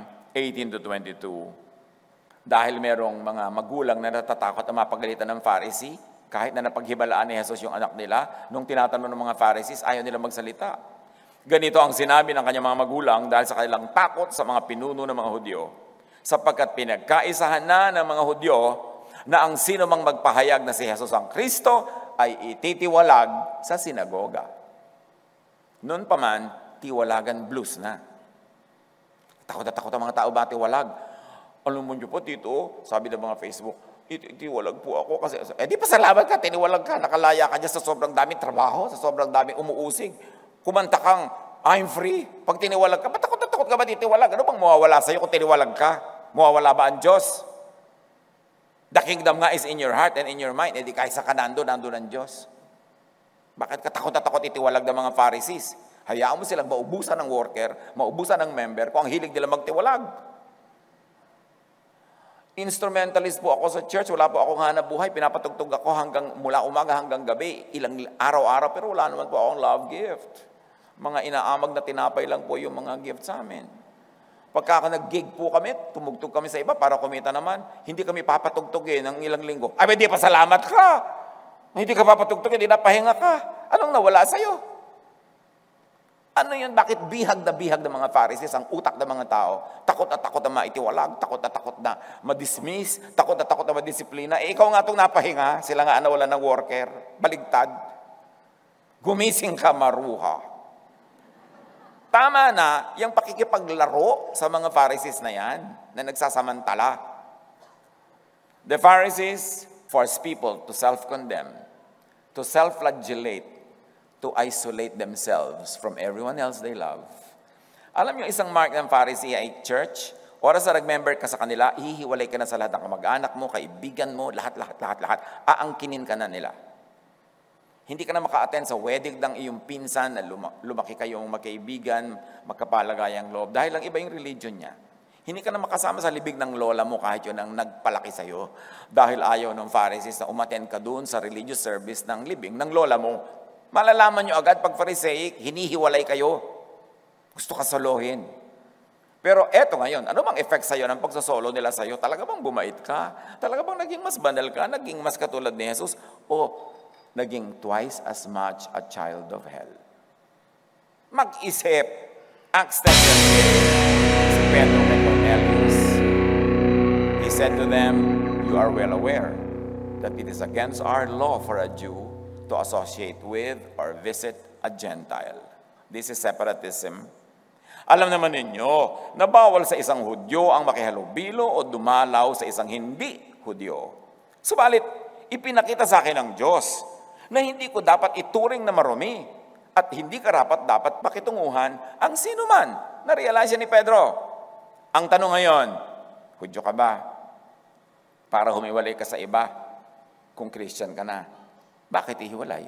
9:18-22. Dahil merong mga magulang na natatakot na mapagalitan ng Pharisee, kahit na napaghibalaan ni Jesus yung anak nila, nung tinatanong ng mga Pharisees, ayaw nila magsalita. Ganito ang sinabi ng kanyang mga magulang dahil sa kanilang takot sa mga pinuno ng mga Hudyo. Sapagkat pinagkaisahan na ng mga Hudyo na ang sino mang magpahayag na si Jesus ang Kristo ay ititiwalag sa sinagoga. Noon pa man, tiwalagan blues na. Takot na takot ang mga tao ba tiwalag? Alam mo niyo po, Tito, sabi ng mga Facebook, itiwalag po ako kasi, di pasalamat ka, tiniwalag ka, nakalaya ka dyan sa sobrang daming trabaho, sa sobrang daming umuusig. Kumanta kang, I'm free. Pag tiniwalag ka, ba't takot na takot ka ba titiwalag? Ano bang mawawala sa'yo kung tiniwalag ka? Mawawala ba ang Diyos? The kingdom nga is in your heart and in your mind. Di kahit sa kanando, nando ng Diyos. Bakit ka takot na takot itiwalag ng mga Pharisees? Hayaan mo silang maubusan ng worker, maubusan ng member, kung ang hilig nila magtiwalag. Instrumentalist po ako sa church, wala po akong hanap buhay, pinapatugtog ako mula umaga hanggang gabi, ilang araw-araw, pero wala naman po akong love gift. Mga inaamag na tinapay lang po yung mga gift sa amin. Pagka nag-gig po kami, tumugtog kami sa iba para kumita naman, hindi kami papatugtogin ng ilang linggo. Ay, hindi pa salamat ka. Hindi ka papatugtogin, hindi napahinga ka. Anong nawala sa'yo? Ano yun? Bakit bihag ng mga Pharisees ang utak ng mga tao? Takot na maitiwalag, takot na madismiss, takot na madisiplina. Ikaw nga itong napahinga, sila nga nawala ng worker. Baligtad. Gumising ka, maruha. Tama na, yung pakikipaglaro sa mga Pharisees na yan, na nagsasamantala. The Pharisees force people to self-condemn, to self-flagellate, to isolate themselves from everyone else they love. Alam niyo, isang mark ng Pharisee ay church, oras na nag-member ka sa kanila, hihiwalay ka na sa lahat ng kamag-anak mo, kaibigan mo, lahat. Aangkinin ka na nila. Hindi ka na maka-attend sa wedding ng iyong pinsan na lumaki kayong magkaibigan, magkapalagayang loob, dahil lang iba yung religion niya. Hindi ka na makasama sa libig ng lola mo kahit yun ang nagpalaki sa'yo, dahil ayaw ng Pharisees na umattend ka doon sa religious service ng libing ng lola mo. Malalaman nyo agad pag Pharisaic, hinihiwalay kayo. Gusto ka solohin. Pero eto ngayon, ano bang effect sa'yo ng pagsasolo nila sa'yo? Talaga bang bumait ka? Talaga bang naging mas banal ka? Naging mas katulad ni Jesus? O naging twice as much a child of hell? Mag-isip. Acts 10:38. Si Pedro kay Cornelius. He said to them, "You are well aware that it is against our law for a Jew to associate with or visit a Gentile." This is separatism. Alam naman ninyo na bawal sa isang Hudyo ang makihalubilo o dumalaw sa isang hindi Hudyo. Subalit, ipinakita sa akin ng Diyos na hindi ko dapat ituring na marumi at hindi dapat pakitunguhan ang sino man. Na-realize ni Pedro. Ang tanong ngayon, Hudyo ka ba? Para humiwalay ka sa iba kung Christian ka na. Bakit ihiwalay?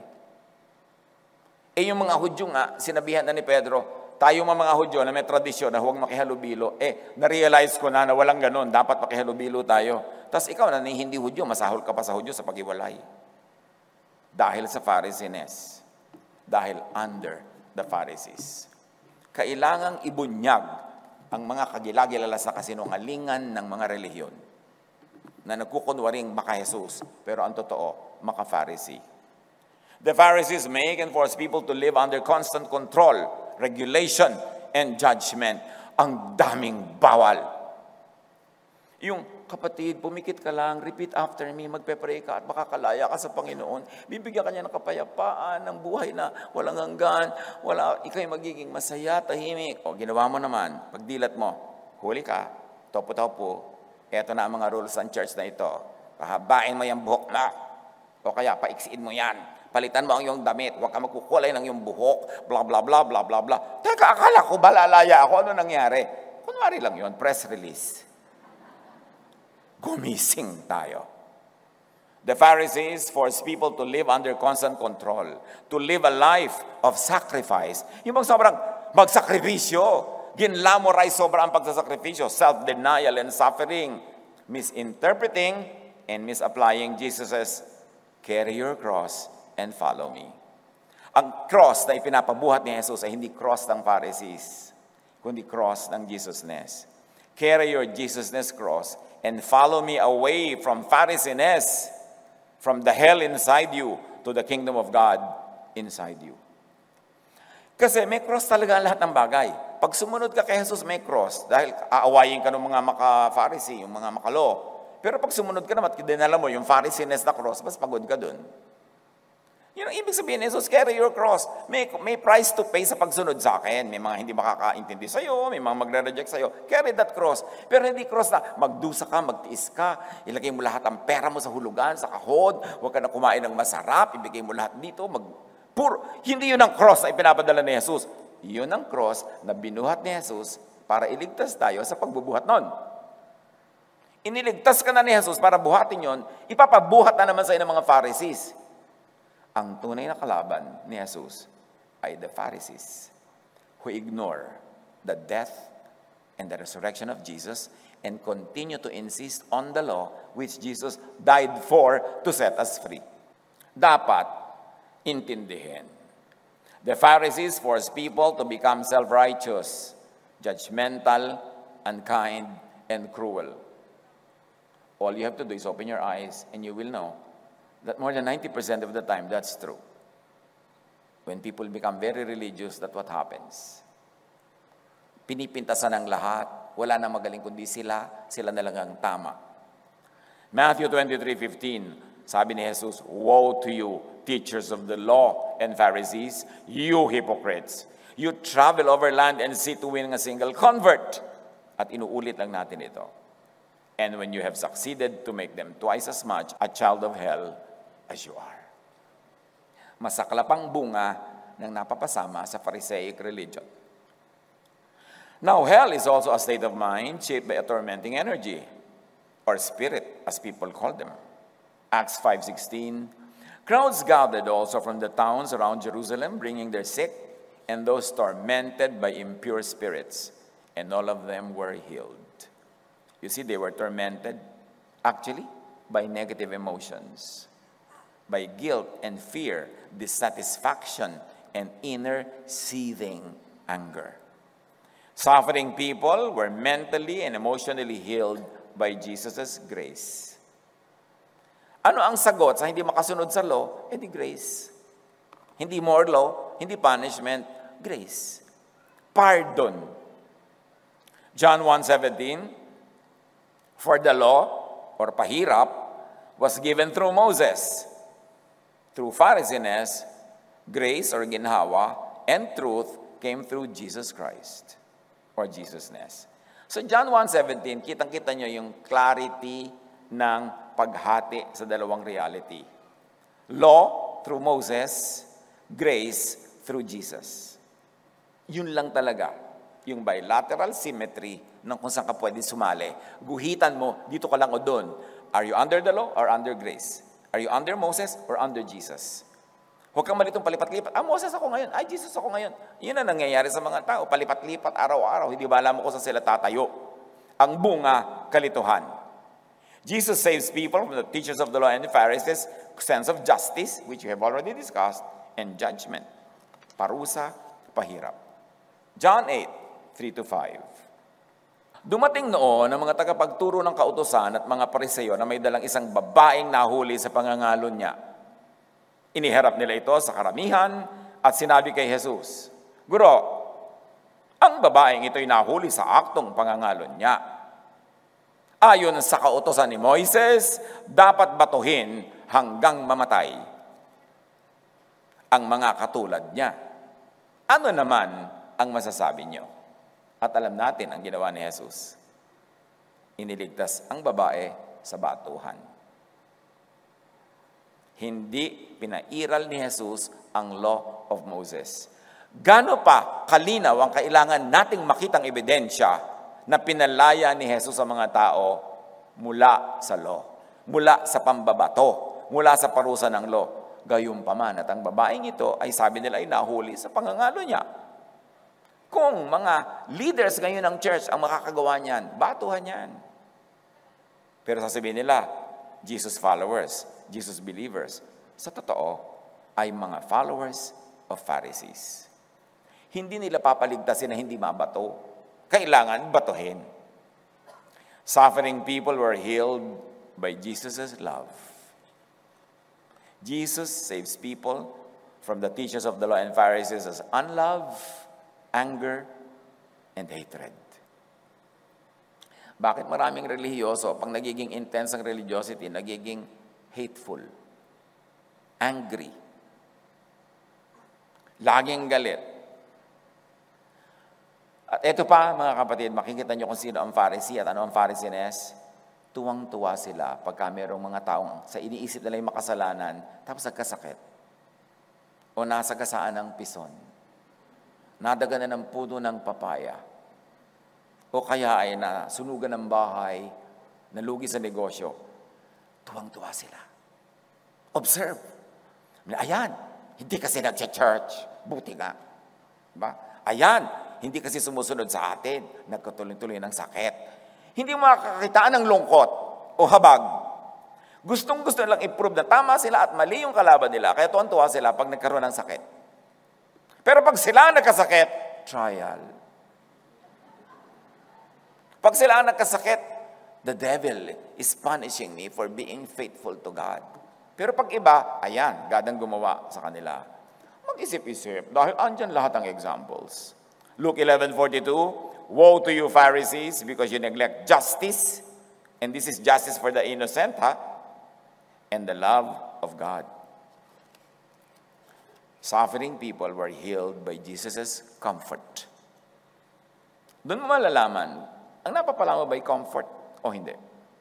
Yung mga Hudyo nga, sinabihan na ni Pedro, tayo mga Hudyo na may tradisyon na huwag makihalubilo, na-realize ko na walang ganun, dapat makihalubilo tayo. Tapos ikaw na hindi Hudyo, masahol ka pa sa Hudyo sa pag-iwalay. Dahil sa Pharisees, dahil under the Pharisees. Kailangang ibunyag ang mga kagilagilala sa kasinungalingan ng mga relihiyon na nagkukunwaring maka-Jesus, pero ang totoo, maka-Pharisee. The Pharisees make and force people to live under constant control, regulation, and judgment. Ang daming bawal. Yung kapatid, pumikit ka lang, repeat after me, magpe-pray ka at makakalaya ka sa Panginoon. Bibigyan ka niya ng kapayapaan, ng buhay na walang hanggan, ikaw'y magiging masaya, tahimik. O, ginawa mo naman, pagdilat mo, huli ka, topo-topo, eto na ang mga rules ng church na ito. Pahabain mo yung buhok na, o kaya paiksiin mo yan. Palitan mo ang iyong damit, huwag ka magkukulay ng iyong buhok, bla bla bla bla bla bla. Teka, akala ko balalaya ako, ano nangyari? Kunwari lang yun, press release. Gumising tayo. The Pharisees force people to live under constant control, to live a life of sacrifice. Yung bang sobrang magsakripisyo, ginlamorize sobrang pagsasakripisyo, self-denial and suffering, misinterpreting and misapplying Jesus' carry your cross and follow me. Ang cross na ipinapabuhat ni Jesus ay hindi cross ng Pharisees, kundi cross ng Jesusness. Carry your Jesusness cross and follow me away from Pharisees, from the hell inside you to the kingdom of God inside you. Kasi may cross talaga ang lahat ng bagay. Pag sumunod ka kay Jesus, may cross. Dahil aawayin ka ng mga maka-Pharisee, yung mga makalo. Pero pag sumunod ka naman, dinala mo yung Pharisees na cross, mas pagod ka dun. Yun ang ibig sabihin, Jesus, carry your cross. May price to pay sa pagsunod sa akin. May mga hindi makakaintindi sa'yo, may mga magre-reject sa'yo. Carry that cross. Pero hindi cross na magdusa ka, magtiis ka, ilagay mo lahat ang pera mo sa hulugan, sa kahod, huwag ka na kumain ng masarap, ibigay mo lahat dito, Hindi yun ang cross na ipinapadala ni Jesus. Yun ang cross na binuhat ni Jesus para iligtas tayo sa pagbubuhat nun. Iniligtas ka na ni Jesus para buhatin yun, ipapabuhat na naman sa ng mga Pharisees. Ang tunay na kalaban ni Jesus ay the Pharisees who ignore the death and the resurrection of Jesus and continue to insist on the law which Jesus died for to set us free. Dapat intindihin. The Pharisees force people to become self-righteous, judgmental, unkind, and cruel. All you have to do is open your eyes and you will know that more than 90% of the time, that's true. When people become very religious, that's what happens. Pinipintasan ang lahat, wala na magaling kundi sila na lang ang tama. Matthew 23:15, sabi ni Jesus, "Woe to you, teachers of the law and Pharisees, you hypocrites! You travel over land and sea to win a single convert." At inuulit lang natin ito. And when you have succeeded to make them twice as much a child of hell as you are. Masaklapang bunga ng napapasama sa Pharisaic religion. Now, hell is also a state of mind shaped by a tormenting energy, or spirit, as people call them. Acts 5:16, Crowds gathered also from the towns around Jerusalem, bringing their sick and those tormented by impure spirits, and all of them were healed. You see, they were tormented, actually, by negative emotions, by guilt and fear, dissatisfaction, and inner seething anger. Suffering people were mentally and emotionally healed by Jesus' grace. Ano ang sagot sa hindi makasunod sa law? Di grace. Hindi more law, hindi punishment, grace. Pardon. John 1:17, for the law, or pahirap, was given through Moses. Through Pharisees, grace or ginhawa and truth came through Jesus Christ or Jesusness. So John 1:17, kitang-kita nyo yung clarity ng paghati sa dalawang reality. Law through Moses, grace through Jesus. Yun lang talaga, yung bilateral symmetry ng kung saan ka pwede sumali. Guhitan mo, dito ka lang o doon. Are you under the law or under grace? Are you under Moses or under Jesus? Huwag kang malitong palipat-lipat. Moses ako ngayon. Jesus ako ngayon. Yun ang nangyayari sa mga tao. Palipat-lipat araw-araw. Hindi ba alam mo kung saan sila tatayo? Ang bunga, kalituhan. Jesus saves people from the teachers of the law and the Pharisees' sense of justice, which we have already discussed, and judgment. Parusa, pahirap. John 8:3-5. Dumating noon ang mga tagapagturo ng kautusan at mga Pariseo na may dalang isang babaeng nahuli sa pangangalon niya. Iniharap nila ito sa karamihan at sinabi kay Jesus, Guro, ang babaeng ito'y nahuli sa aktong pangangalon niya. Ayon sa kautusan ni Moises, dapat batuhin hanggang mamatay ang mga katulad niya. Ano naman ang masasabi niyo? At alam natin ang ginawa ni Jesus. Iniligtas ang babae sa batuhan. Hindi pinairal ni Jesus ang law of Moses. Gaano pa kalinaw ang kailangan nating makitang ebidensya na pinalaya ni Jesus sa mga tao mula sa law, mula sa pambabato, mula sa parusa ng law. Gayunpaman at ang babaeng ito ay sabi nila ay nahuli sa pangangalo niya. Kung mga leaders ngayon ng church ang makakagawa niyan, batuhan yan. Pero sasabihin nila, Jesus followers, Jesus believers, sa totoo ay mga followers of Pharisees. Hindi nila papaligtasin na hindi mabato. Kailangan batuhin. Suffering people were healed by Jesus' love. Jesus saves people from the teachers of the law and Pharisees as unlove, anger, and hatred. Bakit maraming relihiyoso, pag nagiging intense ang religiosity, nagiging hateful, angry, laging galit? At ito pa, mga kapatid, makikita nyo kung sino ang Pharisee at ano ang Pharisees. Tuwang-tuwa sila pagka mayroong mga taong sa iniisip nila yung makasalanan, tapos nagkasakit. O nasagasaan ng pison. Nadaganan ng puno ng papaya. O kaya ay nasunugan ng bahay, nalugi sa negosyo. Tuwang-tuwa sila. Observe. Ayan, hindi kasi nag-church. Buti nga. Diba? Ayan, hindi kasi sumusunod sa atin, nagkatuloy-tuloy ng sakit. Hindi mo makakakitaan ng lungkot o habag. Gustong-gusto lang i-prove na tama sila at mali yung kalaban nila, kaya tuwan-tuwa sila pag nagkaroon ng sakit. Pero pag sila nagkasakit, trial. Pag sila nagkasakit, the devil is punishing me for being faithful to God. Pero pag iba, ayan, God ang gumawa sa kanila. Mag-isip-isip, dahil andyan lahat ang examples. Luke 11:42, woe to you Pharisees because you neglect justice, and this is justice for the innocent, and the love of God. Suffering people were healed by Jesus' comfort. Doon mo malalaman, ang napapala mo ba'y comfort o hindi?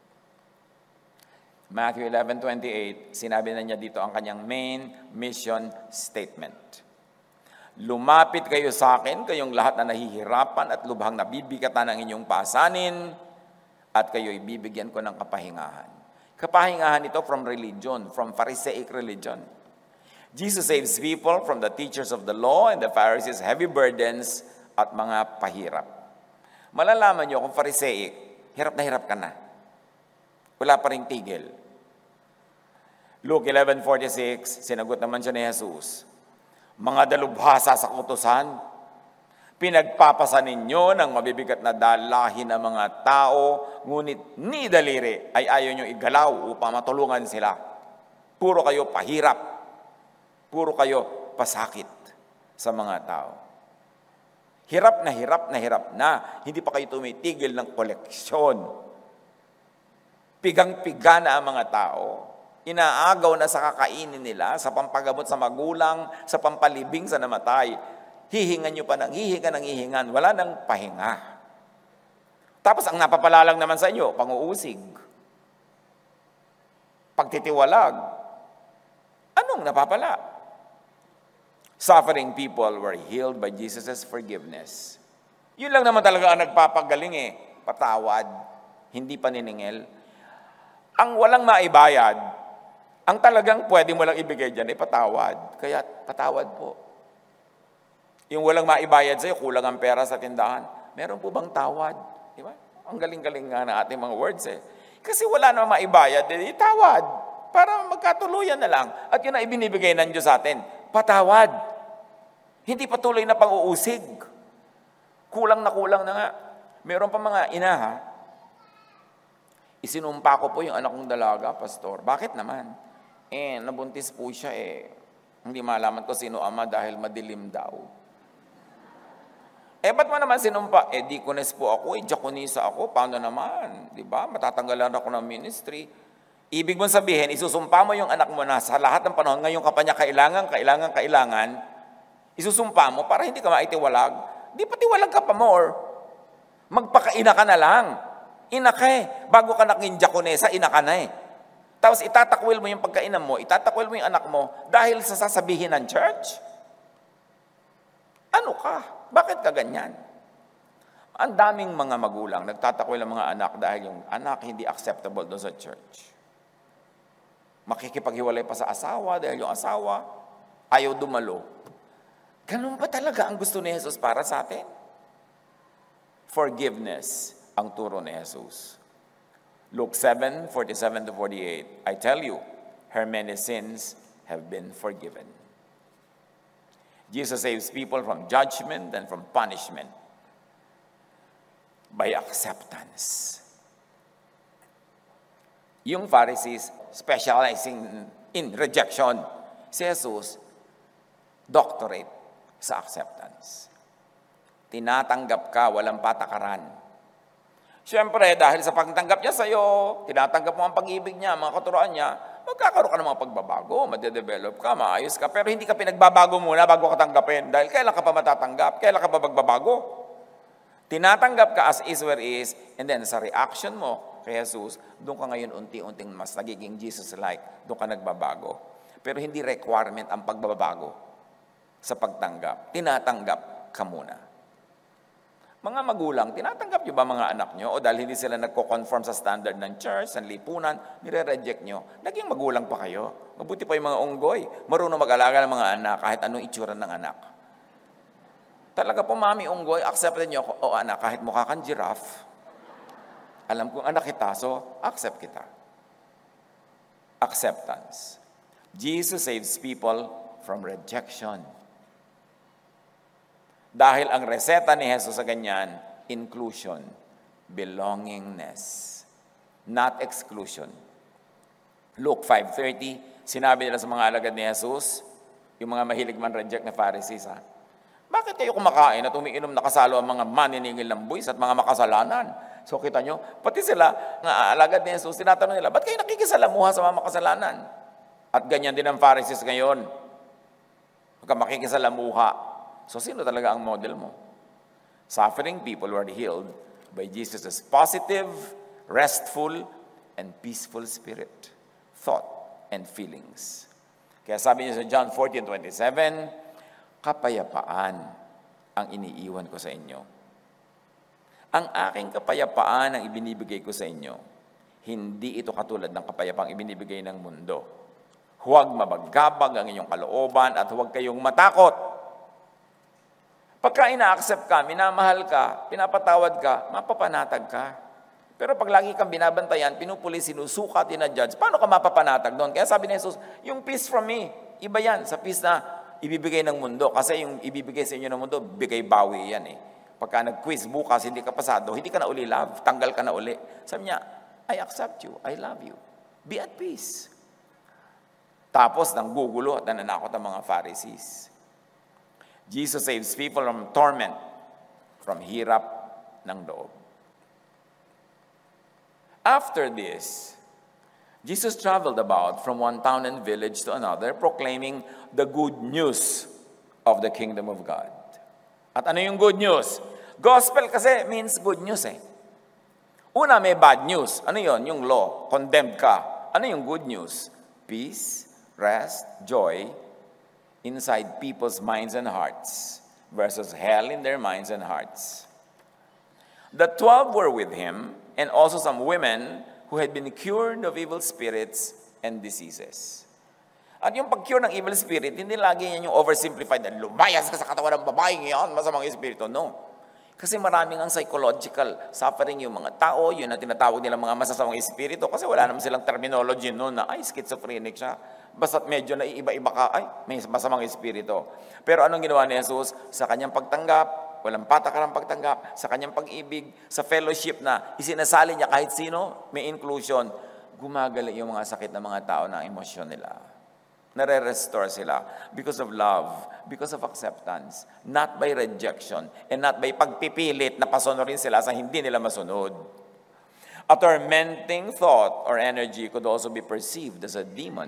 Matthew 11:28, sinabi na niya dito ang kanyang main mission statement. Lumapit kayo sa akin, kayong lahat na nahihirapan at lubhang nabibigatan ng inyong pasanin, at kayo'y bibigyan ko ng kapahingahan. Kapahingahan ito from religion, from Pharisaic religion. Jesus saves people from the teachers of the law and the Pharisees' heavy burdens at mga pahirap. Malalaman nyo kung Pharisaic, hirap na hirap ka na. Wala pa ring tigil. Luke 11:46, sinagot naman siya ni Jesus, mga dalubhasa sa kautusan, pinagpapasa ninyo ng mabibigat na dalahin ng mga tao, ngunit ni daliri ay ayaw nyo igalaw upang matulungan sila. Puro kayo pahirap. Puro kayo pasakit sa mga tao. Hirap na hirap na hirap na. Hindi pa kayo tumitigil ng koleksyon. Pigang-piga na ang mga tao. Inaagaw na sa kakainin nila, sa pampagamot sa magulang, sa pampalibing sa namatay. Hihingan nyo pa ng hihingan. Wala nang pahinga. Tapos ang napapalalang naman sa inyo, pang-uusig. Pagtitiwalag. Anong napapala? Suffering people were healed by Jesus' forgiveness. Yun lang naman talaga ang nagpapagaling patawad, hindi paniningil. Ang walang maibayad, ang talagang pwede mo lang ibigay dyan patawad. Kaya patawad po. Yung walang maibayad sa'yo, kulang ang pera sa tindahan. Meron po bang tawad? Di ba? Ang galing-galing nga ng ating mga words Kasi wala namang maibayad, tawad. Para magkatuluyan na lang. At yun ang ibinibigay ng Diyos sa atin. Patawad. Hindi patuloy na pang-uusig. Kulang na nga. Meron pa mga ina, isinumpa ko po yung anak kong dalaga, pastor. Bakit naman? Nabuntis po siya Hindi malaman ko sino ama dahil madilim daw. Ba't mo naman sinumpa? Deaconess po ako, diakonisa ako, paano naman? Diba? Matatanggalan ako ng ministry. Ibig mong sabihin, isusumpa mo yung anak mo na sa lahat ng panahon, ngayon ka pa niya kailangan, isusumpa mo para hindi ka maitiwalag. Di pa tiwalag ka pa more. Magpakaina ka na lang. Ina ka Bago ka naging diakonesa, ina ka na Tapos itatakwil mo yung pagkainan mo, itatakwil mo yung anak mo dahil sa sasabihin ng church? Ano ka? Bakit ka ganyan? Ang daming mga magulang nagtatakwil ang mga anak dahil yung anak hindi acceptable doon sa church. Makikipaghiwalay pa sa asawa dahil yung asawa ayaw dumalo. Ganun ba talaga ang gusto ni Jesus para sa atin? Forgiveness ang turo ni Jesus. Luke 7:47-48, I tell you, her many sins have been forgiven. Jesus saves people from judgment and from punishment by acceptance. Yung Pharisees specializing in rejection, si Jesus, doctorate sa acceptance. Tinatanggap ka, walang patakaran. Siyempre, dahil sa pagtanggap niya sa'yo, tinatanggap mo ang pag-ibig niya, mga katuroan niya, magkakaroon ka ng mga pagbabago, madedevelop ka, maayos ka, pero hindi ka pinagbabago muna bago ka tanggapin. Dahil kailan ka pa matatanggap? Kailan ka pa magbabago? Tinatanggap ka as is where is, and then sa reaction mo kay Jesus, doon ka ngayon unti-unting mas nagiging Jesus-like, doon ka nagbabago. Pero hindi requirement ang pagbabago sa pagtanggap. Tinatanggap ka muna. Mga magulang, tinatanggap nyo ba mga anak nyo? O dahil hindi sila nagko-conform sa standard ng church, ng lipunan, nire-reject nyo. Naging magulang pa kayo. Mabuti pa yung mga unggoy. Marunong mag-alaga ng mga anak kahit anong itsura ng anak. Talaga po, mami unggoy, accepted nyo ako. O anak, kahit mukha kang giraffe, alam kong anak kita, so accept kita. Acceptance. Jesus saves people from rejection. Dahil ang reseta ni Jesus sa ganyan, inclusion, belongingness, not exclusion. Luke 5:30, sinabi nila sa mga alagad ni Jesus, yung mga mahilig man reject na Pharisees, bakit kayo kumakain at umiinom na kasalo ang mga maniningil ng buwis at mga makasalanan? So kita nyo, pati sila, nga alagad ni Jesus, tinatanong nila, ba't kayo nakikisalamuha sa mga makasalanan? At ganyan din ang Pharisees ngayon. Huwag makikisalamuha. So, sino talaga ang model mo? Suffering people were healed by Jesus' positive, restful, and peaceful spirit, thought, and feelings. Kaya sabi niya sa John 14:27, kapayapaan ang iniiwan ko sa inyo. Ang aking kapayapaan ang ibinibigay ko sa inyo. Hindi ito katulad ng kapayapang ibinibigay ng mundo. Huwag mabagabag ang inyong kalooban at huwag kayong matakot. Pagka ina-accept ka, minamahal ka, pinapatawad ka, mapapanatag ka. Pero pag lagi kang binabantayan, pinupuli, sinusukat, ina-judge, paano ka mapapanatag doon? Kaya sabi ni Jesus, yung peace from me, iba yan sa peace na ibibigay ng mundo. Kasi yung ibibigay sa inyo ng mundo, bigay bawi yan eh. Pagka nag-quiz bukas, hindi ka pasado, hindi ka na uli love, tanggal ka na uli. Sabi niya, I accept you, I love you. Be at peace. Tapos, nanggugulo at nananakot ang mga Pharisees. Jesus saves people from torment, from hirap ng loob. After this, Jesus traveled about from one town and village to another, proclaiming the good news of the kingdom of God. At ano yung good news? Gospel kasi means good news eh. Una, may bad news. Ano yon? Yung law. Condemned ka. Ano yung good news? Peace, rest, joy inside people's minds and hearts versus hell in their minds and hearts. The 12 were with him, and also some women who had been cured of evil spirits and diseases. At yung pag-cure ng evil spirit, hindi lagi yan yung oversimplified na lumayas ka sa katawan ng babae ngayon, masamang espiritu. No. Kasi maraming ang psychological suffering yung mga tao, yun na tinatawag nila mga masasamang espiritu, kasi wala naman silang terminology noon na, ay, schizophrenic siya. Basta't medyo na iba-iba ka, ay, may masamang espiritu. Pero anong ginawa ni Jesus? Sa kanyang pagtanggap, walang patakarang pagtanggap, sa kanyang pag-ibig, sa fellowship na isinasali niya kahit sino, may inclusion, gumagaling yung mga sakit ng mga tao na emosyon nila. Nare-restore sila because of love, because of acceptance, not by rejection, and not by pagpipilit na pasunurin sila sa hindi nila masunod. A tormenting thought or energy could also be perceived as a demon.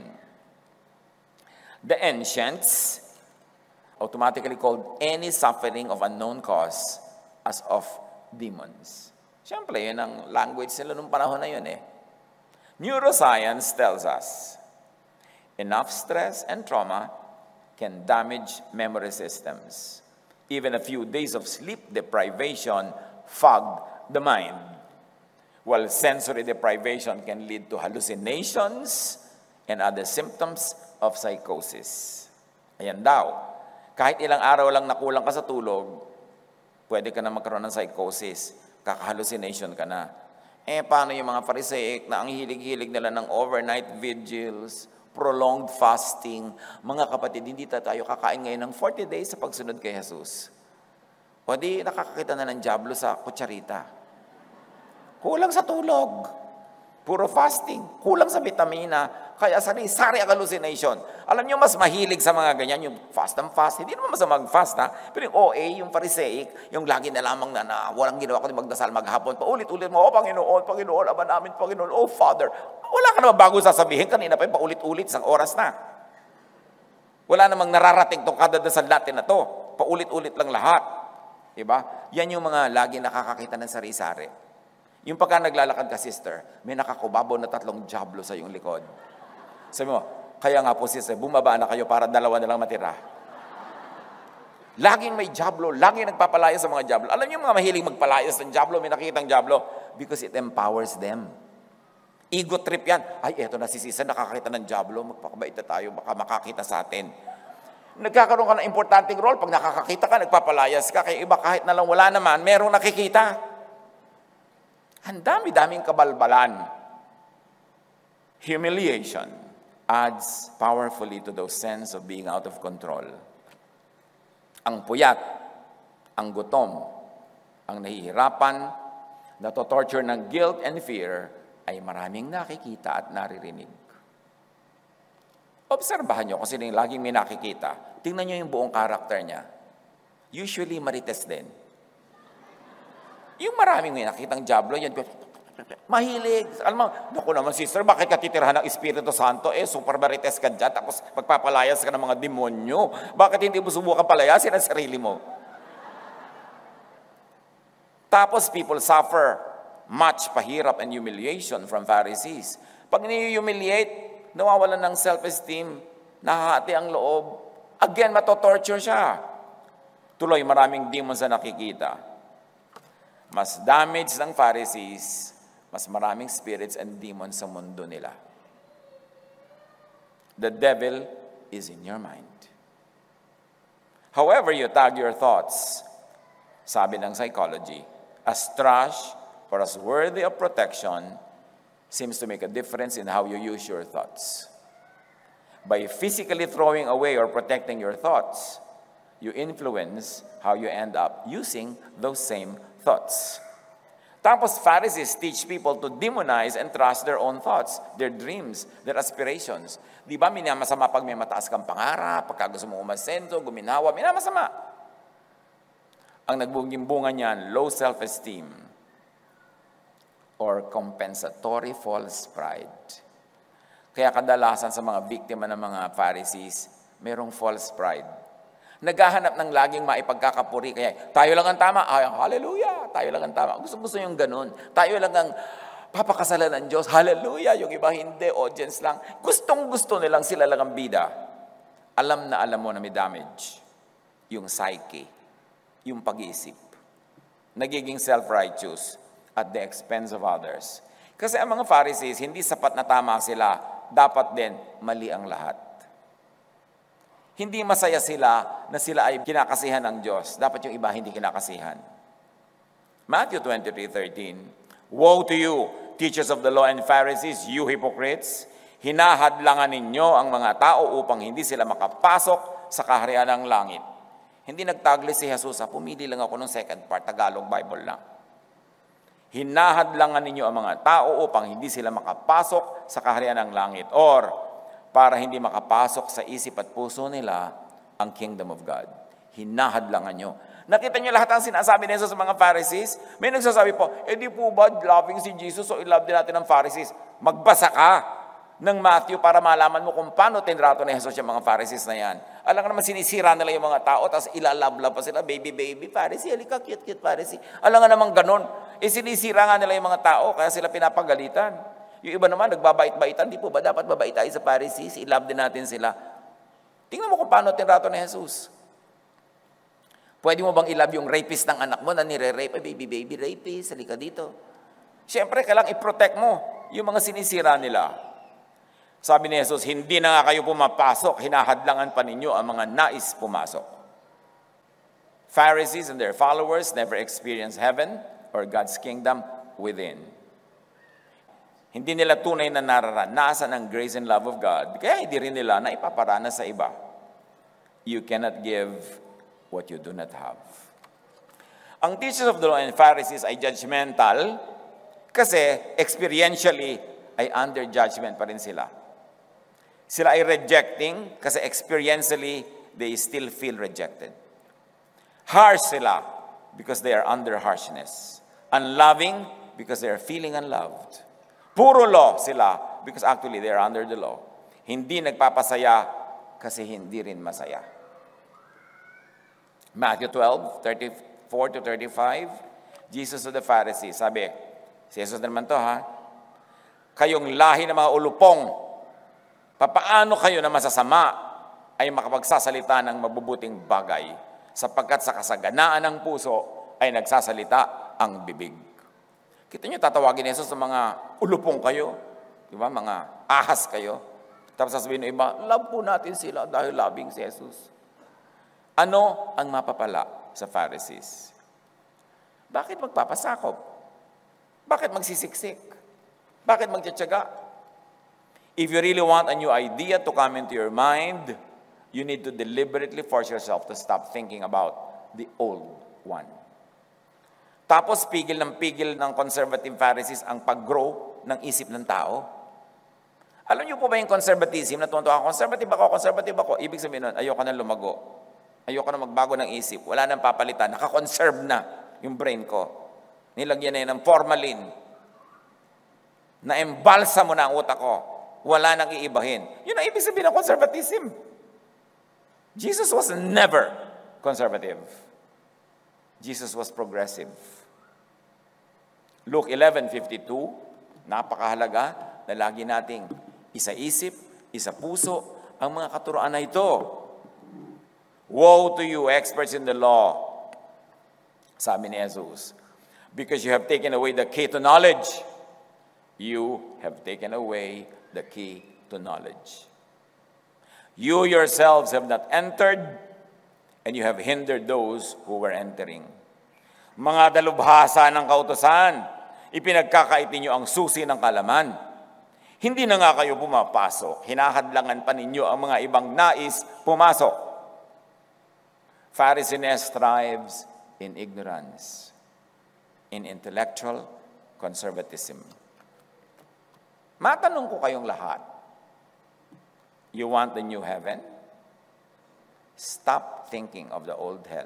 The ancients automatically called any suffering of unknown cause as of demons. Siyempre, yun ang language nila nung panahon na yun eh. Neuroscience tells us, enough stress and trauma can damage memory systems. Even a few days of sleep deprivation fog the mind, while sensory deprivation can lead to hallucinations and other symptoms of psychosis. Ayan daw. Kahit ilang araw lang nakulang ka sa tulog, pwede ka na magkaroon ng psychosis, kaka-hallucination ka na. Eh, paano yung mga Pharisaic na ang hilig-hilig nila ng overnight vigils, prolonged fasting? Mga kapatid, hindi tayo kakain ngayon ng 40 days sa pagsunod kay Jesus. O di, nakakakita na ng diablo sa kutsarita. Kulang sa tulog. Puro fasting. Kulang sa vitamina. Kaya sari-sari ang hallucination. Alam nyo, mas mahilig sa mga ganyan, yung fast and fast. Hindi naman masama mag-fast, ha? Pero yung OA, yung Pharisaic, yung lagi na lamang na walang ginawa ko magdasal maghapon. Paulit-ulit mo, oh Panginoon, Panginoon, aba namin, Panginoon, oh Father. Wala ka naman bago sasabihin. Kanina pa yung paulit-ulit, isang oras na. Wala namang nararating itong kadadasal natin na to. Paulit-ulit lang lahat. Diba? Yan yung mga lagi nakakakita ng sari-sari. Yung pagka naglalakad ka, sister, may nakakubabaw na 3 diablo sa iyong likod. Sabi mo, kaya nga po, sister, bumaba na kayo para 2 na lang matira. Laging may diablo, laging nagpapalayas sa mga diablo. Alam niyo yung mga mahilig magpalayas ng diablo, may nakikitang diablo, because it empowers them. Ego trip yan. Ay, eto na si sister, nakakita ng diablo, magpakabait na tayo, baka makakita sa atin. Nagkakaroon ka ng importanteng role, pag nakakakita ka, nagpapalayas ka, kaya iba kahit na lang wala naman, merong nakikita. Ang dami-daming kabalbalan. Humiliation adds powerfully to the sense of being out of control. Ang puyat, ang gutom, ang nahihirapan, natotorture ng guilt and fear ay maraming nakikita at naririnig. Obserbahan nyo kung sino yung laging may nakikita. Tingnan nyo yung buong karakter niya. Usually marites din. Yung maraming may nakitang diablo, yan, mahilig. Alam mo, naku naman sister, bakit ka titirhan ng Espiritu Santo? Eh, super marites ka dyan, tapos magpapalayas ka ng mga demonyo. Bakit hindi mo subukan palayasin ang sarili mo? Tapos people suffer much pahirap and humiliation from Pharisees. Pag ni-humiliate, nawawalan ng self-esteem, nahahati ang loob, again, matotorture siya. Tuloy, maraming demons na nakikita. Mas damage ng Pharisees Mas maraming spirits and demons sa mundo nila. The devil is in your mind. However you tag your thoughts, sabi ng psychology, as trash or as worthy of protection seems to make a difference in how you use your thoughts. By physically throwing away or protecting your thoughts, you influence how you end up using those same thoughts. Tapos Pharisees teach people to demonize and trust their own thoughts, their dreams, their aspirations. Di ba minamasama pag may mataas kang pangarap, pagka gusto mo umasenso, guminawa, minamasama. Ang nagbunga niyan, low self-esteem or compensatory false pride. Kaya kadalasan sa mga biktima ng mga Pharisees, merong false pride. Naghahanap ng laging maipagkakapuri. Kaya tayo lang ang tama. Ay, hallelujah! Tayo lang ang tama. Gusto yung ganun. Tayo lang ang papakasalan ng Diyos. Hallelujah! Yung iba hindi, audience lang. Gustong-gusto nilang sila lang ang bida. Alam na alam mo na may damage. Yung psyche. Yung pag-iisip. Nagiging self-righteous at the expense of others. Kasi ang mga Pharisees, hindi sapat na tama sila. Dapat din, mali ang lahat. Hindi masaya sila na sila ay kinakasihan ng Diyos. Dapat yung iba hindi kinakasihan. Matthew 23:13, Woe to you, teachers of the law and Pharisees, you hypocrites! Hinahadlangan ninyo ang mga tao upang hindi sila makapasok sa kaharian ng langit. Hindi nagtagli si Jesus, pumili lang ako ng second part, Tagalog Bible lang. Hinahadlangan ninyo ang mga tao upang hindi sila makapasok sa kaharian ng langit. Or, para hindi makapasok sa isip at puso nila ang kingdom of God. Hinahadlangan nyo. Nakita nyo lahat ang sinasabi nila sa mga Pharisees? May nagsasabi po, di po ba loving si Jesus so i-love din natin ng Pharisees? Magbasa ka ng Matthew para malaman mo kung paano tinrato ni Jesus yung mga Pharisees na yan. Alam ka naman sinisira nila yung mga tao, tapos ilalab-lab pa sila, baby, Pharisee, halika, cute, Pharisee. Alam nga naman ganun. Sinisira nga nila yung mga tao, kaya sila pinapagalitan. Yung iba naman, nagbabait-baitan, di po ba dapat mabait tayo sa Pharisees? I-love din natin sila. Tingnan mo kung paano tinrato ni Jesus. Pwede mo bang i-love yung rapist ng anak mo na nire-rape? Baby, rapist, halika dito. Siyempre, kailangan i-protect mo yung mga sinisira nila. Sabi ni Jesus, hindi na nga kayo pumapasok, hinahadlangan pa ninyo ang mga nais pumasok. Pharisees and their followers never experience heaven or God's kingdom within. Hindi nila tunay na nararanasan ang grace and love of God. Kaya hindi rin nila na ipaparanas sa iba. You cannot give what you do not have. Ang teachers of the law and Pharisees ay judgmental kasi experientially ay under judgment pa rin sila. Sila ay rejecting kasi experientially they still feel rejected. Harsh sila because they are under harshness. Unloving because they are feeling unloved. Puro law sila because actually they are under the law. Hindi nagpapasaya kasi hindi rin masaya. Matthew 12:34-35, Jesus to the Pharisees, sabi, si Jesus naman to ha, kayong lahi ng mga ulupong, papaano kayo na masasama ay makapagsasalita ng mabubuting bagay, sapagkat sa kasaganaan ng puso ay nagsasalita ang bibig. Kita nyo, tatawagin ni Jesus sa mga ulupong kayo. Di ba? Mga ahas kayo. Tapos sasabihin ng iba, love po natin sila dahil loving si Jesus. Ano ang mapapala sa Pharisees? Bakit magpapasakop? Bakit magsisiksik? Bakit magtsatsaga? If you really want a new idea to come into your mind, you need to deliberately force yourself to stop thinking about the old one. Tapos pigil ng conservative Pharisees ang pag-grow ng isip ng tao. Alam niyo po ba yung conservatism? Natutuwa ako, conservative ako. Ibig sabihin nun, ayoko na lumago. Ayoko na magbago ng isip. Wala nang papalitan. Nakakonserve na yung brain ko. Nilagyan na yun ng formalin. Na-embalsa mo na ang utak ko. Wala nang iibahin. Yun ang ibig sabihin ng conservatism. Jesus was never conservative. Jesus was progressive. Luke 11:52, napakahalaga na lagi nating isa-isip, isa-puso ang mga katuroan na ito. Woe to you, experts in the law, sabi ni Jesus, because you have taken away the key to knowledge. You have taken away the key to knowledge. You yourselves have not entered, and you have hindered those who were entering. Mga dalubhasa ng kautusan, ipinagkakait ninyo ang susi ng kalaman. Hindi na nga kayo pumapasok, hinahadlangan pa ninyo ang mga ibang nais pumasok. Pharisees thrives in ignorance, in intellectual conservatism. Matanong ko kayong lahat, you want the new heaven? Stop thinking of the old hell.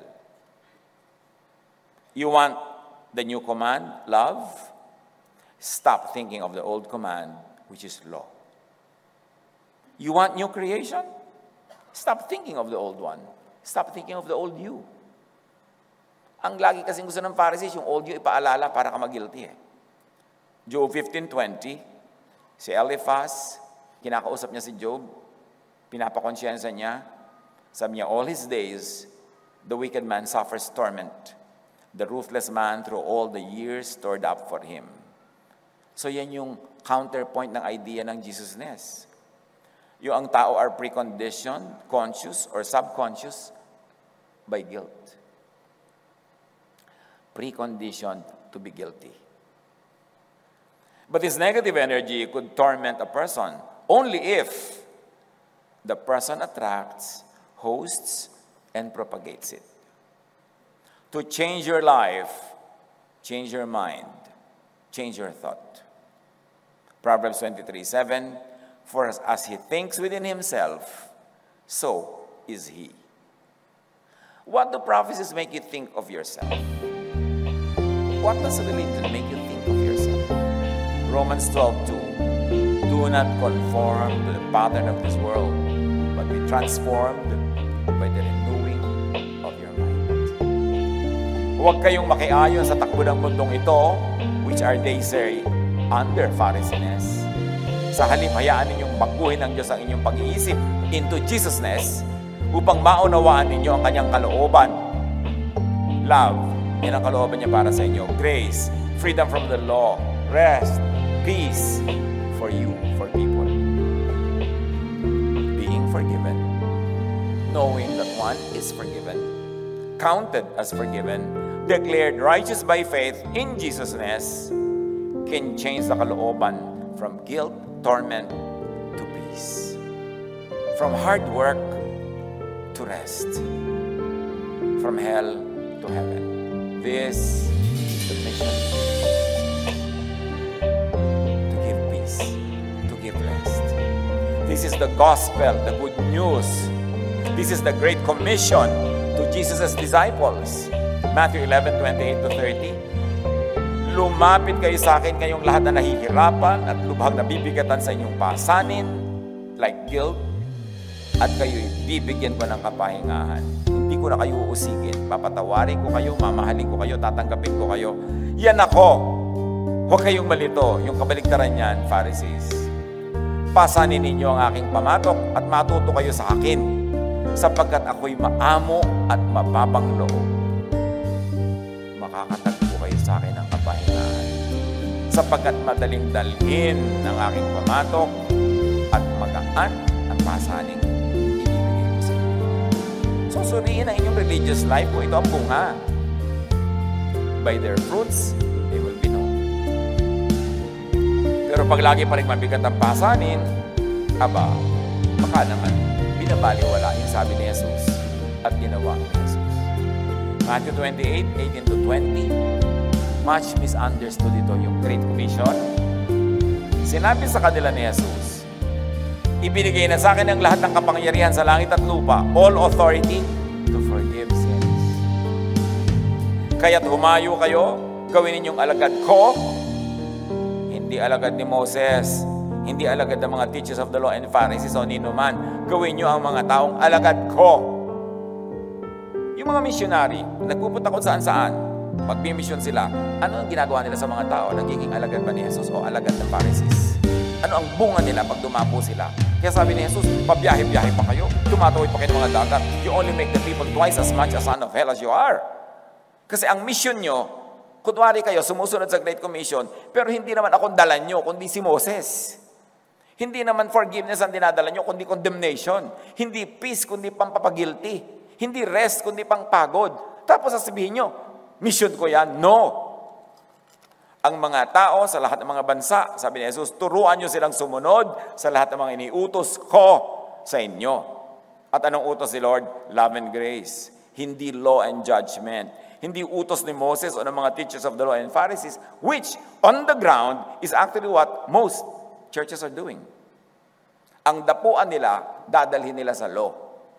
You want the new command, love? Stop thinking of the old command, which is law. You want new creation? Stop thinking of the old one. Stop thinking of the old you. Ang lagi kasing gusto ng Pharisees, yung old you ipaalala para ka mag-guilty eh. Job 15:20, si Eliphaz, kinakausap niya si Job, pinapakonsyensa niya, sabi niya, all his days, the wicked man suffers torment. The ruthless man through all the years stored up for him. So yan yung counterpoint ng idea ng Jesusness. Yung ang tao are preconditioned, conscious or subconscious by guilt. Preconditioned to be guilty. But this negative energy could torment a person only if the person attracts, hosts, and propagates it. To change your life, change your mind, change your thought. Proverbs 23:7, for as he thinks within himself, so is he. What do prophecies make you think of yourself? What does religion make you think of yourself? Romans 12:2, do not conform to the pattern of this world, but be transformed by the renewing of your mind. Huwag kayong makiayon sa takbo ng mundong ito, which are they say, under Pharisees. Sa halip, hayaan ninyong baguhin ng Diyos ang inyong pag-iisip into Jesusness upang maunawaan ninyo ang kanyang kalooban. Love, yan ang kalooban niya para sa inyo. Grace, freedom from the law, rest, peace for you, for people. Being forgiven, knowing that one is forgiven, counted as forgiven, declared righteous by faith in Jesusness, can change the kalooban from guilt, torment, to peace. From hard work to rest. From hell to heaven. This is the mission. To give peace, to give rest. This is the gospel, the good news. This is the great commission to Jesus' disciples. Matthew 11:28-30. Lumapit kayo sa akin kayong lahat na nahihirapan at lubhang nabibigatan sa inyong pasanin, like guilt, at kayo'y bibigyan ko ng kapahingahan. Hindi ko na kayo uusigin. Papatawarin ko kayo, mamahalin ko kayo, tatanggapin ko kayo. Yan ako. Huwag kayong malito. Yung kabaligtaran niyan, Pharisees. Pasanin ninyo ang aking pamatok at matuto kayo sa akin, sapagkat ako'y maamo at mababang loob. Makakatagpo kayo sa akin ng kapahingahan, sapagkat madaling dalhin ng aking pamatok at magaan at pasaning ibibigay ko sa inyo. So, suriin ang inyong religious life kung ito ang bunga. By their fruits, they will be known. Pero pag lagi pa rin mabigat ang pasanin, aba, baka naman binabaliwala yung sabi ni Jesus at ginawa ni Jesus. Matthew 28:18-20, much misunderstood ito, yung Great Commission. Sinabi sa kanila ni Jesus, ibinigay na sa akin ang lahat ng kapangyarihan sa langit at lupa, all authority to forgive sins. Kaya't humayo kayo, gawin ninyong alagad ko, hindi alagad ni Moses, hindi alagad ng mga teachers of the law and Pharisees o nino man. Gawin nyo ang mga taong alagad ko. Yung mga missionary, nagpupunta kung saan-saan, magbimisyon sila, ano ang ginagawa nila sa mga tao? Nagiging alagad ba ni Jesus o alagad ng Pharisees? Ano ang bunga nila pag dumapo sila? Kaya sabi ni Jesus, pabiyahe-biyahe pa kayo, tumatawid pa kayo ng mga dagat, you only make the people twice as much a son of hell as you are. Kasi ang mission nyo, Kunwari kayo, sumusunod sa Great Commission, pero hindi naman akong dala nyo, kundi si Moses. Hindi naman forgiveness ang dinadala nyo, kundi condemnation. Hindi peace, kundi pampapagilty. Hindi rest, kundi pangpagod. Tapos sasabihin nyo, mission ko yan. No. Ang mga tao sa lahat ng mga bansa, sabi ni Jesus, turuan nyo silang sumunod sa lahat ng mga iniutos ko sa inyo. At anong utos ni Lord? Love and grace. Hindi law and judgment. Hindi utos ni Moses o ng mga teachers of the law and Pharisees, which on the ground is actually what most churches are doing. Ang dapuan nila, dadalhin nila sa law.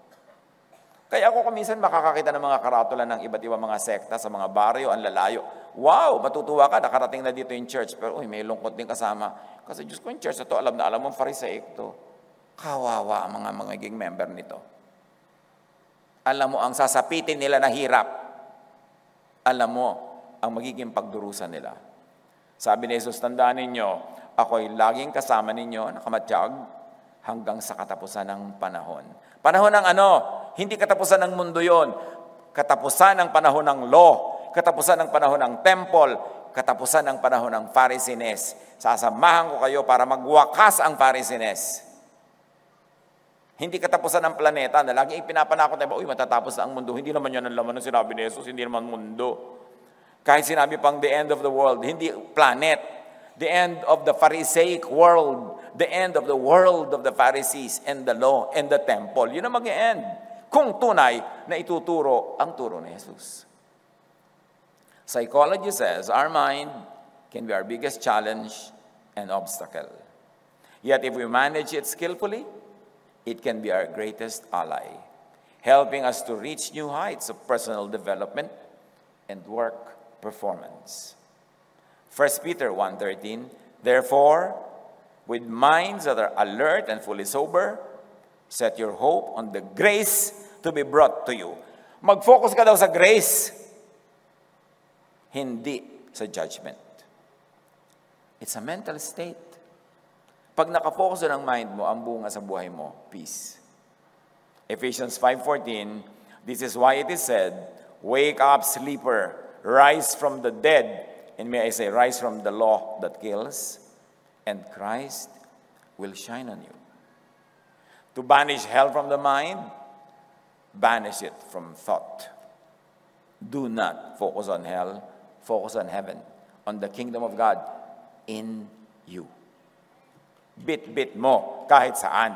Kaya ako kuminsan makakakita ng mga karatula ng iba't ibang mga sekta sa mga baryo, ang lalayo. Wow, matutuwa ka, nakarating na dito yung church. Pero may lungkot din kasama. Kasi Diyos ko yung church na to, alam na alam mong Pharisaic to. Kawawa ang mga magiging member nito. Alam mo, ang sasapitin nila na hirap. Alam mo, ang magiging pagdurusan nila. Sabi ni Jesus, tandaan ninyo, ako'y laging kasama ninyo, nakamatiyag, hanggang sa katapusan ng panahon. Panahon ng ano? Hindi katapusan ng mundo yon. Katapusan ng panahon ng law. Katapusan ng panahon ng temple. Katapusan ng panahon ng Pharisees. Sasamahan ko kayo para magwakas ang Pharisees. Hindi katapusan ng planeta na lagi ipinapanakot na, uy, matatapos na ang mundo. Hindi naman yan ang laman ng sinabi ni Jesus, hindi naman mundo. Kahit sinabi pang the end of the world, hindi planet. The end of the Pharisaic world. The end of the world of the Pharisees and the law and the temple. Yun ang mag-e-end. Kung tunay na ituturo ang turo ni Jesus. Psychology says our mind can be our biggest challenge and obstacle. Yet if we manage it skillfully, it can be our greatest ally, helping us to reach new heights of personal development and work performance. 1 Peter 1:13, therefore, with minds that are alert and fully sober, set your hope on the grace to be brought to you. Mag-focus ka daw sa grace, hindi sa judgment. It's a mental state. Pag nakafocus ng mind mo, ang bunga sa buhay mo, peace. Ephesians 5:14, this is why it is said, wake up, sleeper, rise from the dead, and may I say, rise from the law that kills, and Christ will shine on you. To banish hell from the mind, banish it from thought. Do not focus on hell, focus on heaven, on the kingdom of God in you. Bit-bit mo kahit saan.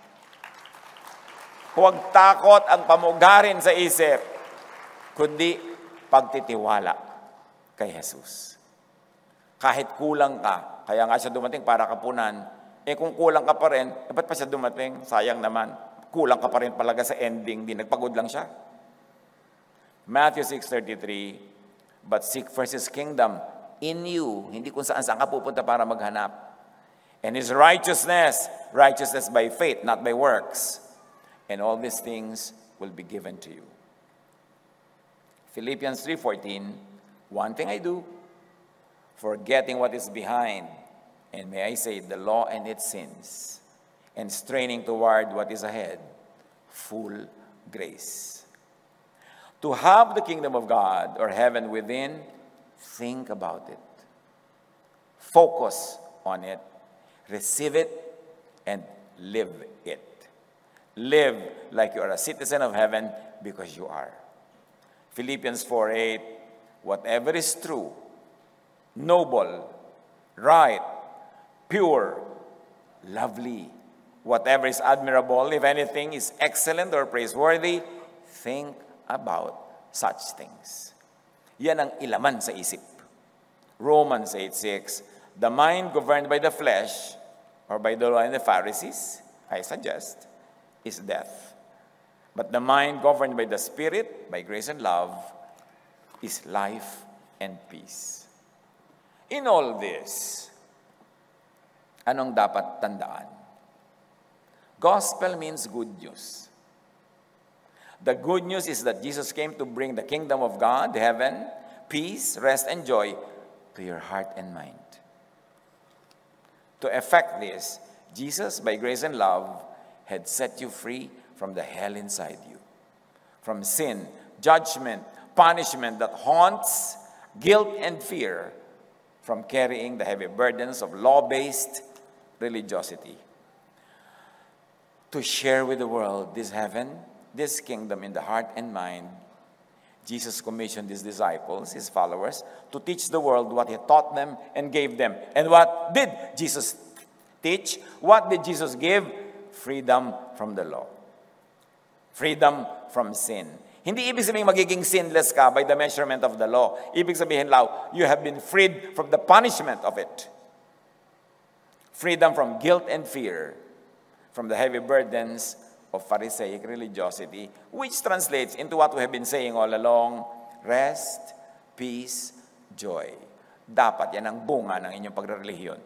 Huwag takot ang pamugarin sa isip, kundi pagtitiwala kay Jesus. Kahit kulang ka, kaya nga siya dumating para kapunan, kung kulang ka pa rin, ba't pa siya dumating? Sayang naman. Kulang ka pa rin palaga sa ending, di nagpagod lang siya. Matthew 6:33, but seek first His kingdom in you, hindi kung saan-saan ka pupunta para maghanap. And His righteousness, righteousness by faith, not by works. And all these things will be given to you. Philippians 3:14, one thing I do, forgetting what is behind, and may I say, the law and its sins, and straining toward what is ahead, full grace. To have the kingdom of God or heaven within, think about it. Focus on it. Receive it and live it. Live like you are a citizen of heaven because you are. Philippians 4:8, whatever is true, noble, right, pure, lovely, whatever is admirable, if anything is excellent or praiseworthy, think about such things. Yan ang ilaman sa isip. Romans 8:6, the mind governed by the flesh or by the law and the Pharisees, I suggest, is death. But the mind governed by the Spirit, by grace and love, is life and peace. In all this, anong dapat tandaan? Gospel means good news. The good news is that Jesus came to bring the kingdom of God, heaven, peace, rest, and joy to your heart and mind. To effect this, Jesus, by grace and love, had set you free from the hell inside you, from sin, judgment, punishment that haunts guilt and fear from carrying the heavy burdens of law-based religiosity. To share with the world this heaven, this kingdom in the heart and mind, Jesus commissioned his disciples, his followers, to teach the world what he taught them and gave them. And what did Jesus teach? What did Jesus give? Freedom from the law. Freedom from sin. Hindi ibig sabihin magiging sinless ka by the measurement of the law. Ibig sabihin lang, you have been freed from the punishment of it. Freedom from guilt and fear, from the heavy burdens of Pharisaic religiosity, which translates into what we have been saying all along, rest, peace, joy. Dapat yan ang bunga ng inyong pagrelihiyon.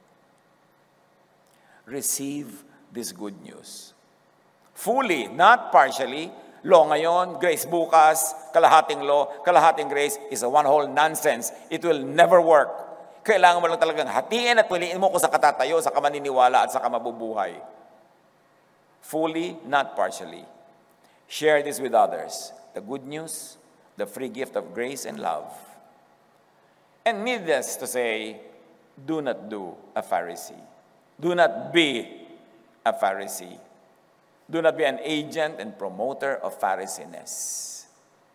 Receive this good news. Fully, not partially. Law ngayon, grace bukas, kalahating law, kalahating grace is a one whole nonsense. It will never work. Kailangan mo lang talagang hatiin at piliin mo kung sa katatayo, sa kamaniniwala at sa kamabubuhay. Fully, not partially. Share this with others. The good news, the free gift of grace and love. And needless to say, do not do a Pharisee. Do not be a Pharisee. Do not be an agent and promoter of Pharisiness.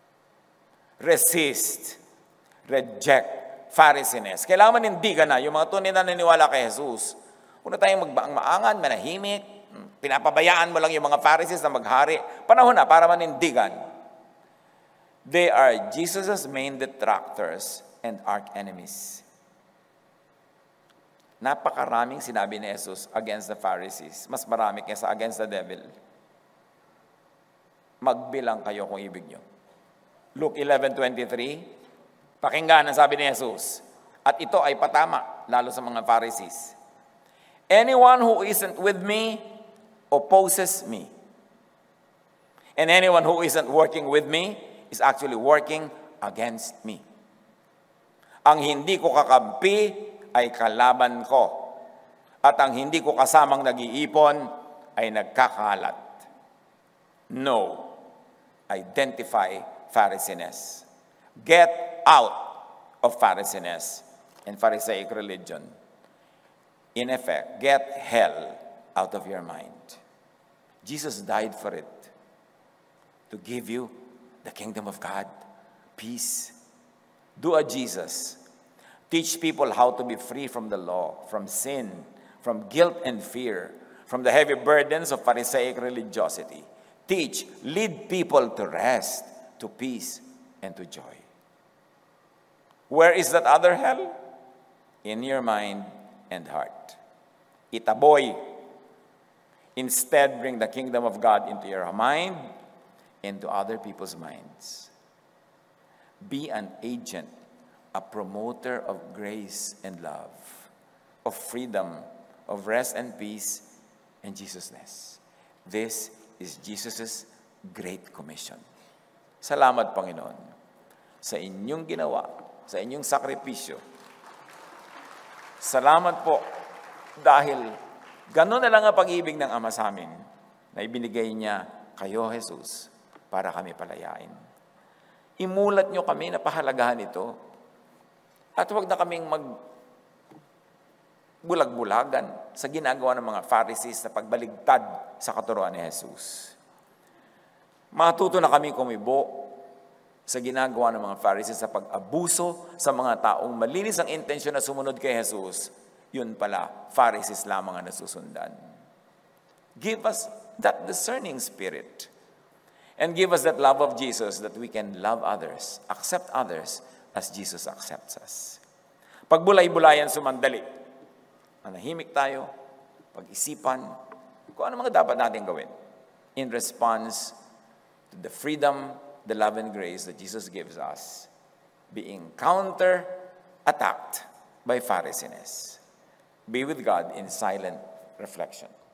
Resist. Reject Pharisiness. Kailangan manindigan na yung mga tunay na naniniwala kay Jesus. Kung na tayong magbaang-maangan, manahimik, pinapabayaan mo lang yung mga Pharisees na maghari, panahon na para manindigan. They are Jesus' main detractors and arch-enemies. Napakaraming sinabi ni Jesus against the Pharisees. Mas marami kaysa against the devil. Magbilang kayo kung ibig nyo. Luke 11:23, pakinggan ang sabi ni Jesus. At ito ay patama, lalo sa mga Pharisees. Anyone who isn't with me opposes me. And anyone who isn't working with me is actually working against me. Ang hindi ko kakampi ay kalaban ko. At ang hindi ko kasamang nag-iipon ay nagkakalat. No. Identify Pharisiness. Get out of Pharisiness and Pharisaic religion. In effect, get hell out of your mind. Jesus died for it. To give you the kingdom of God. Peace. Do a Jesus. Teach people how to be free from the law, from sin, from guilt and fear, from the heavy burdens of Pharisaic religiosity. Teach, lead people to rest, to peace, and to joy. Where is that other hell? In your mind and heart. Itaboy. Instead, bring the kingdom of God into your mind, into other people's minds. Be an agent, a promoter of grace and love, of freedom, of rest and peace, and Jesusness. This is Jesus' Great Commission. Salamat, Panginoon, sa inyong ginawa, sa inyong sakripisyo. Salamat po dahil gano'n na lang ang pag-ibig ng Ama sa amin na ibinigay niya kayo, Jesus, para kami palayain. Imulat niyo kami na pahalagahan ito. At huwag na kaming magbulag-bulagan sa ginagawa ng mga Pharisees na pagbaligtad sa katuruan ni Jesus. Matuto na kami kumibo sa ginagawa ng mga Pharisees sa pag-abuso sa mga taong malinis ang intensyon na sumunod kay Jesus. Yun pala, Pharisees lamang ang nasusundan. Give us that discerning spirit. And give us that love of Jesus that we can love others, accept others, as Jesus accepts us. Pagbulay-bulayan sumandali. Manahimik tayo, pag-isipan, kung ano mga dapat natin gawin in response to the freedom, the love and grace that Jesus gives us, being counter-attacked by Pharisiness. Be with God in silent reflection.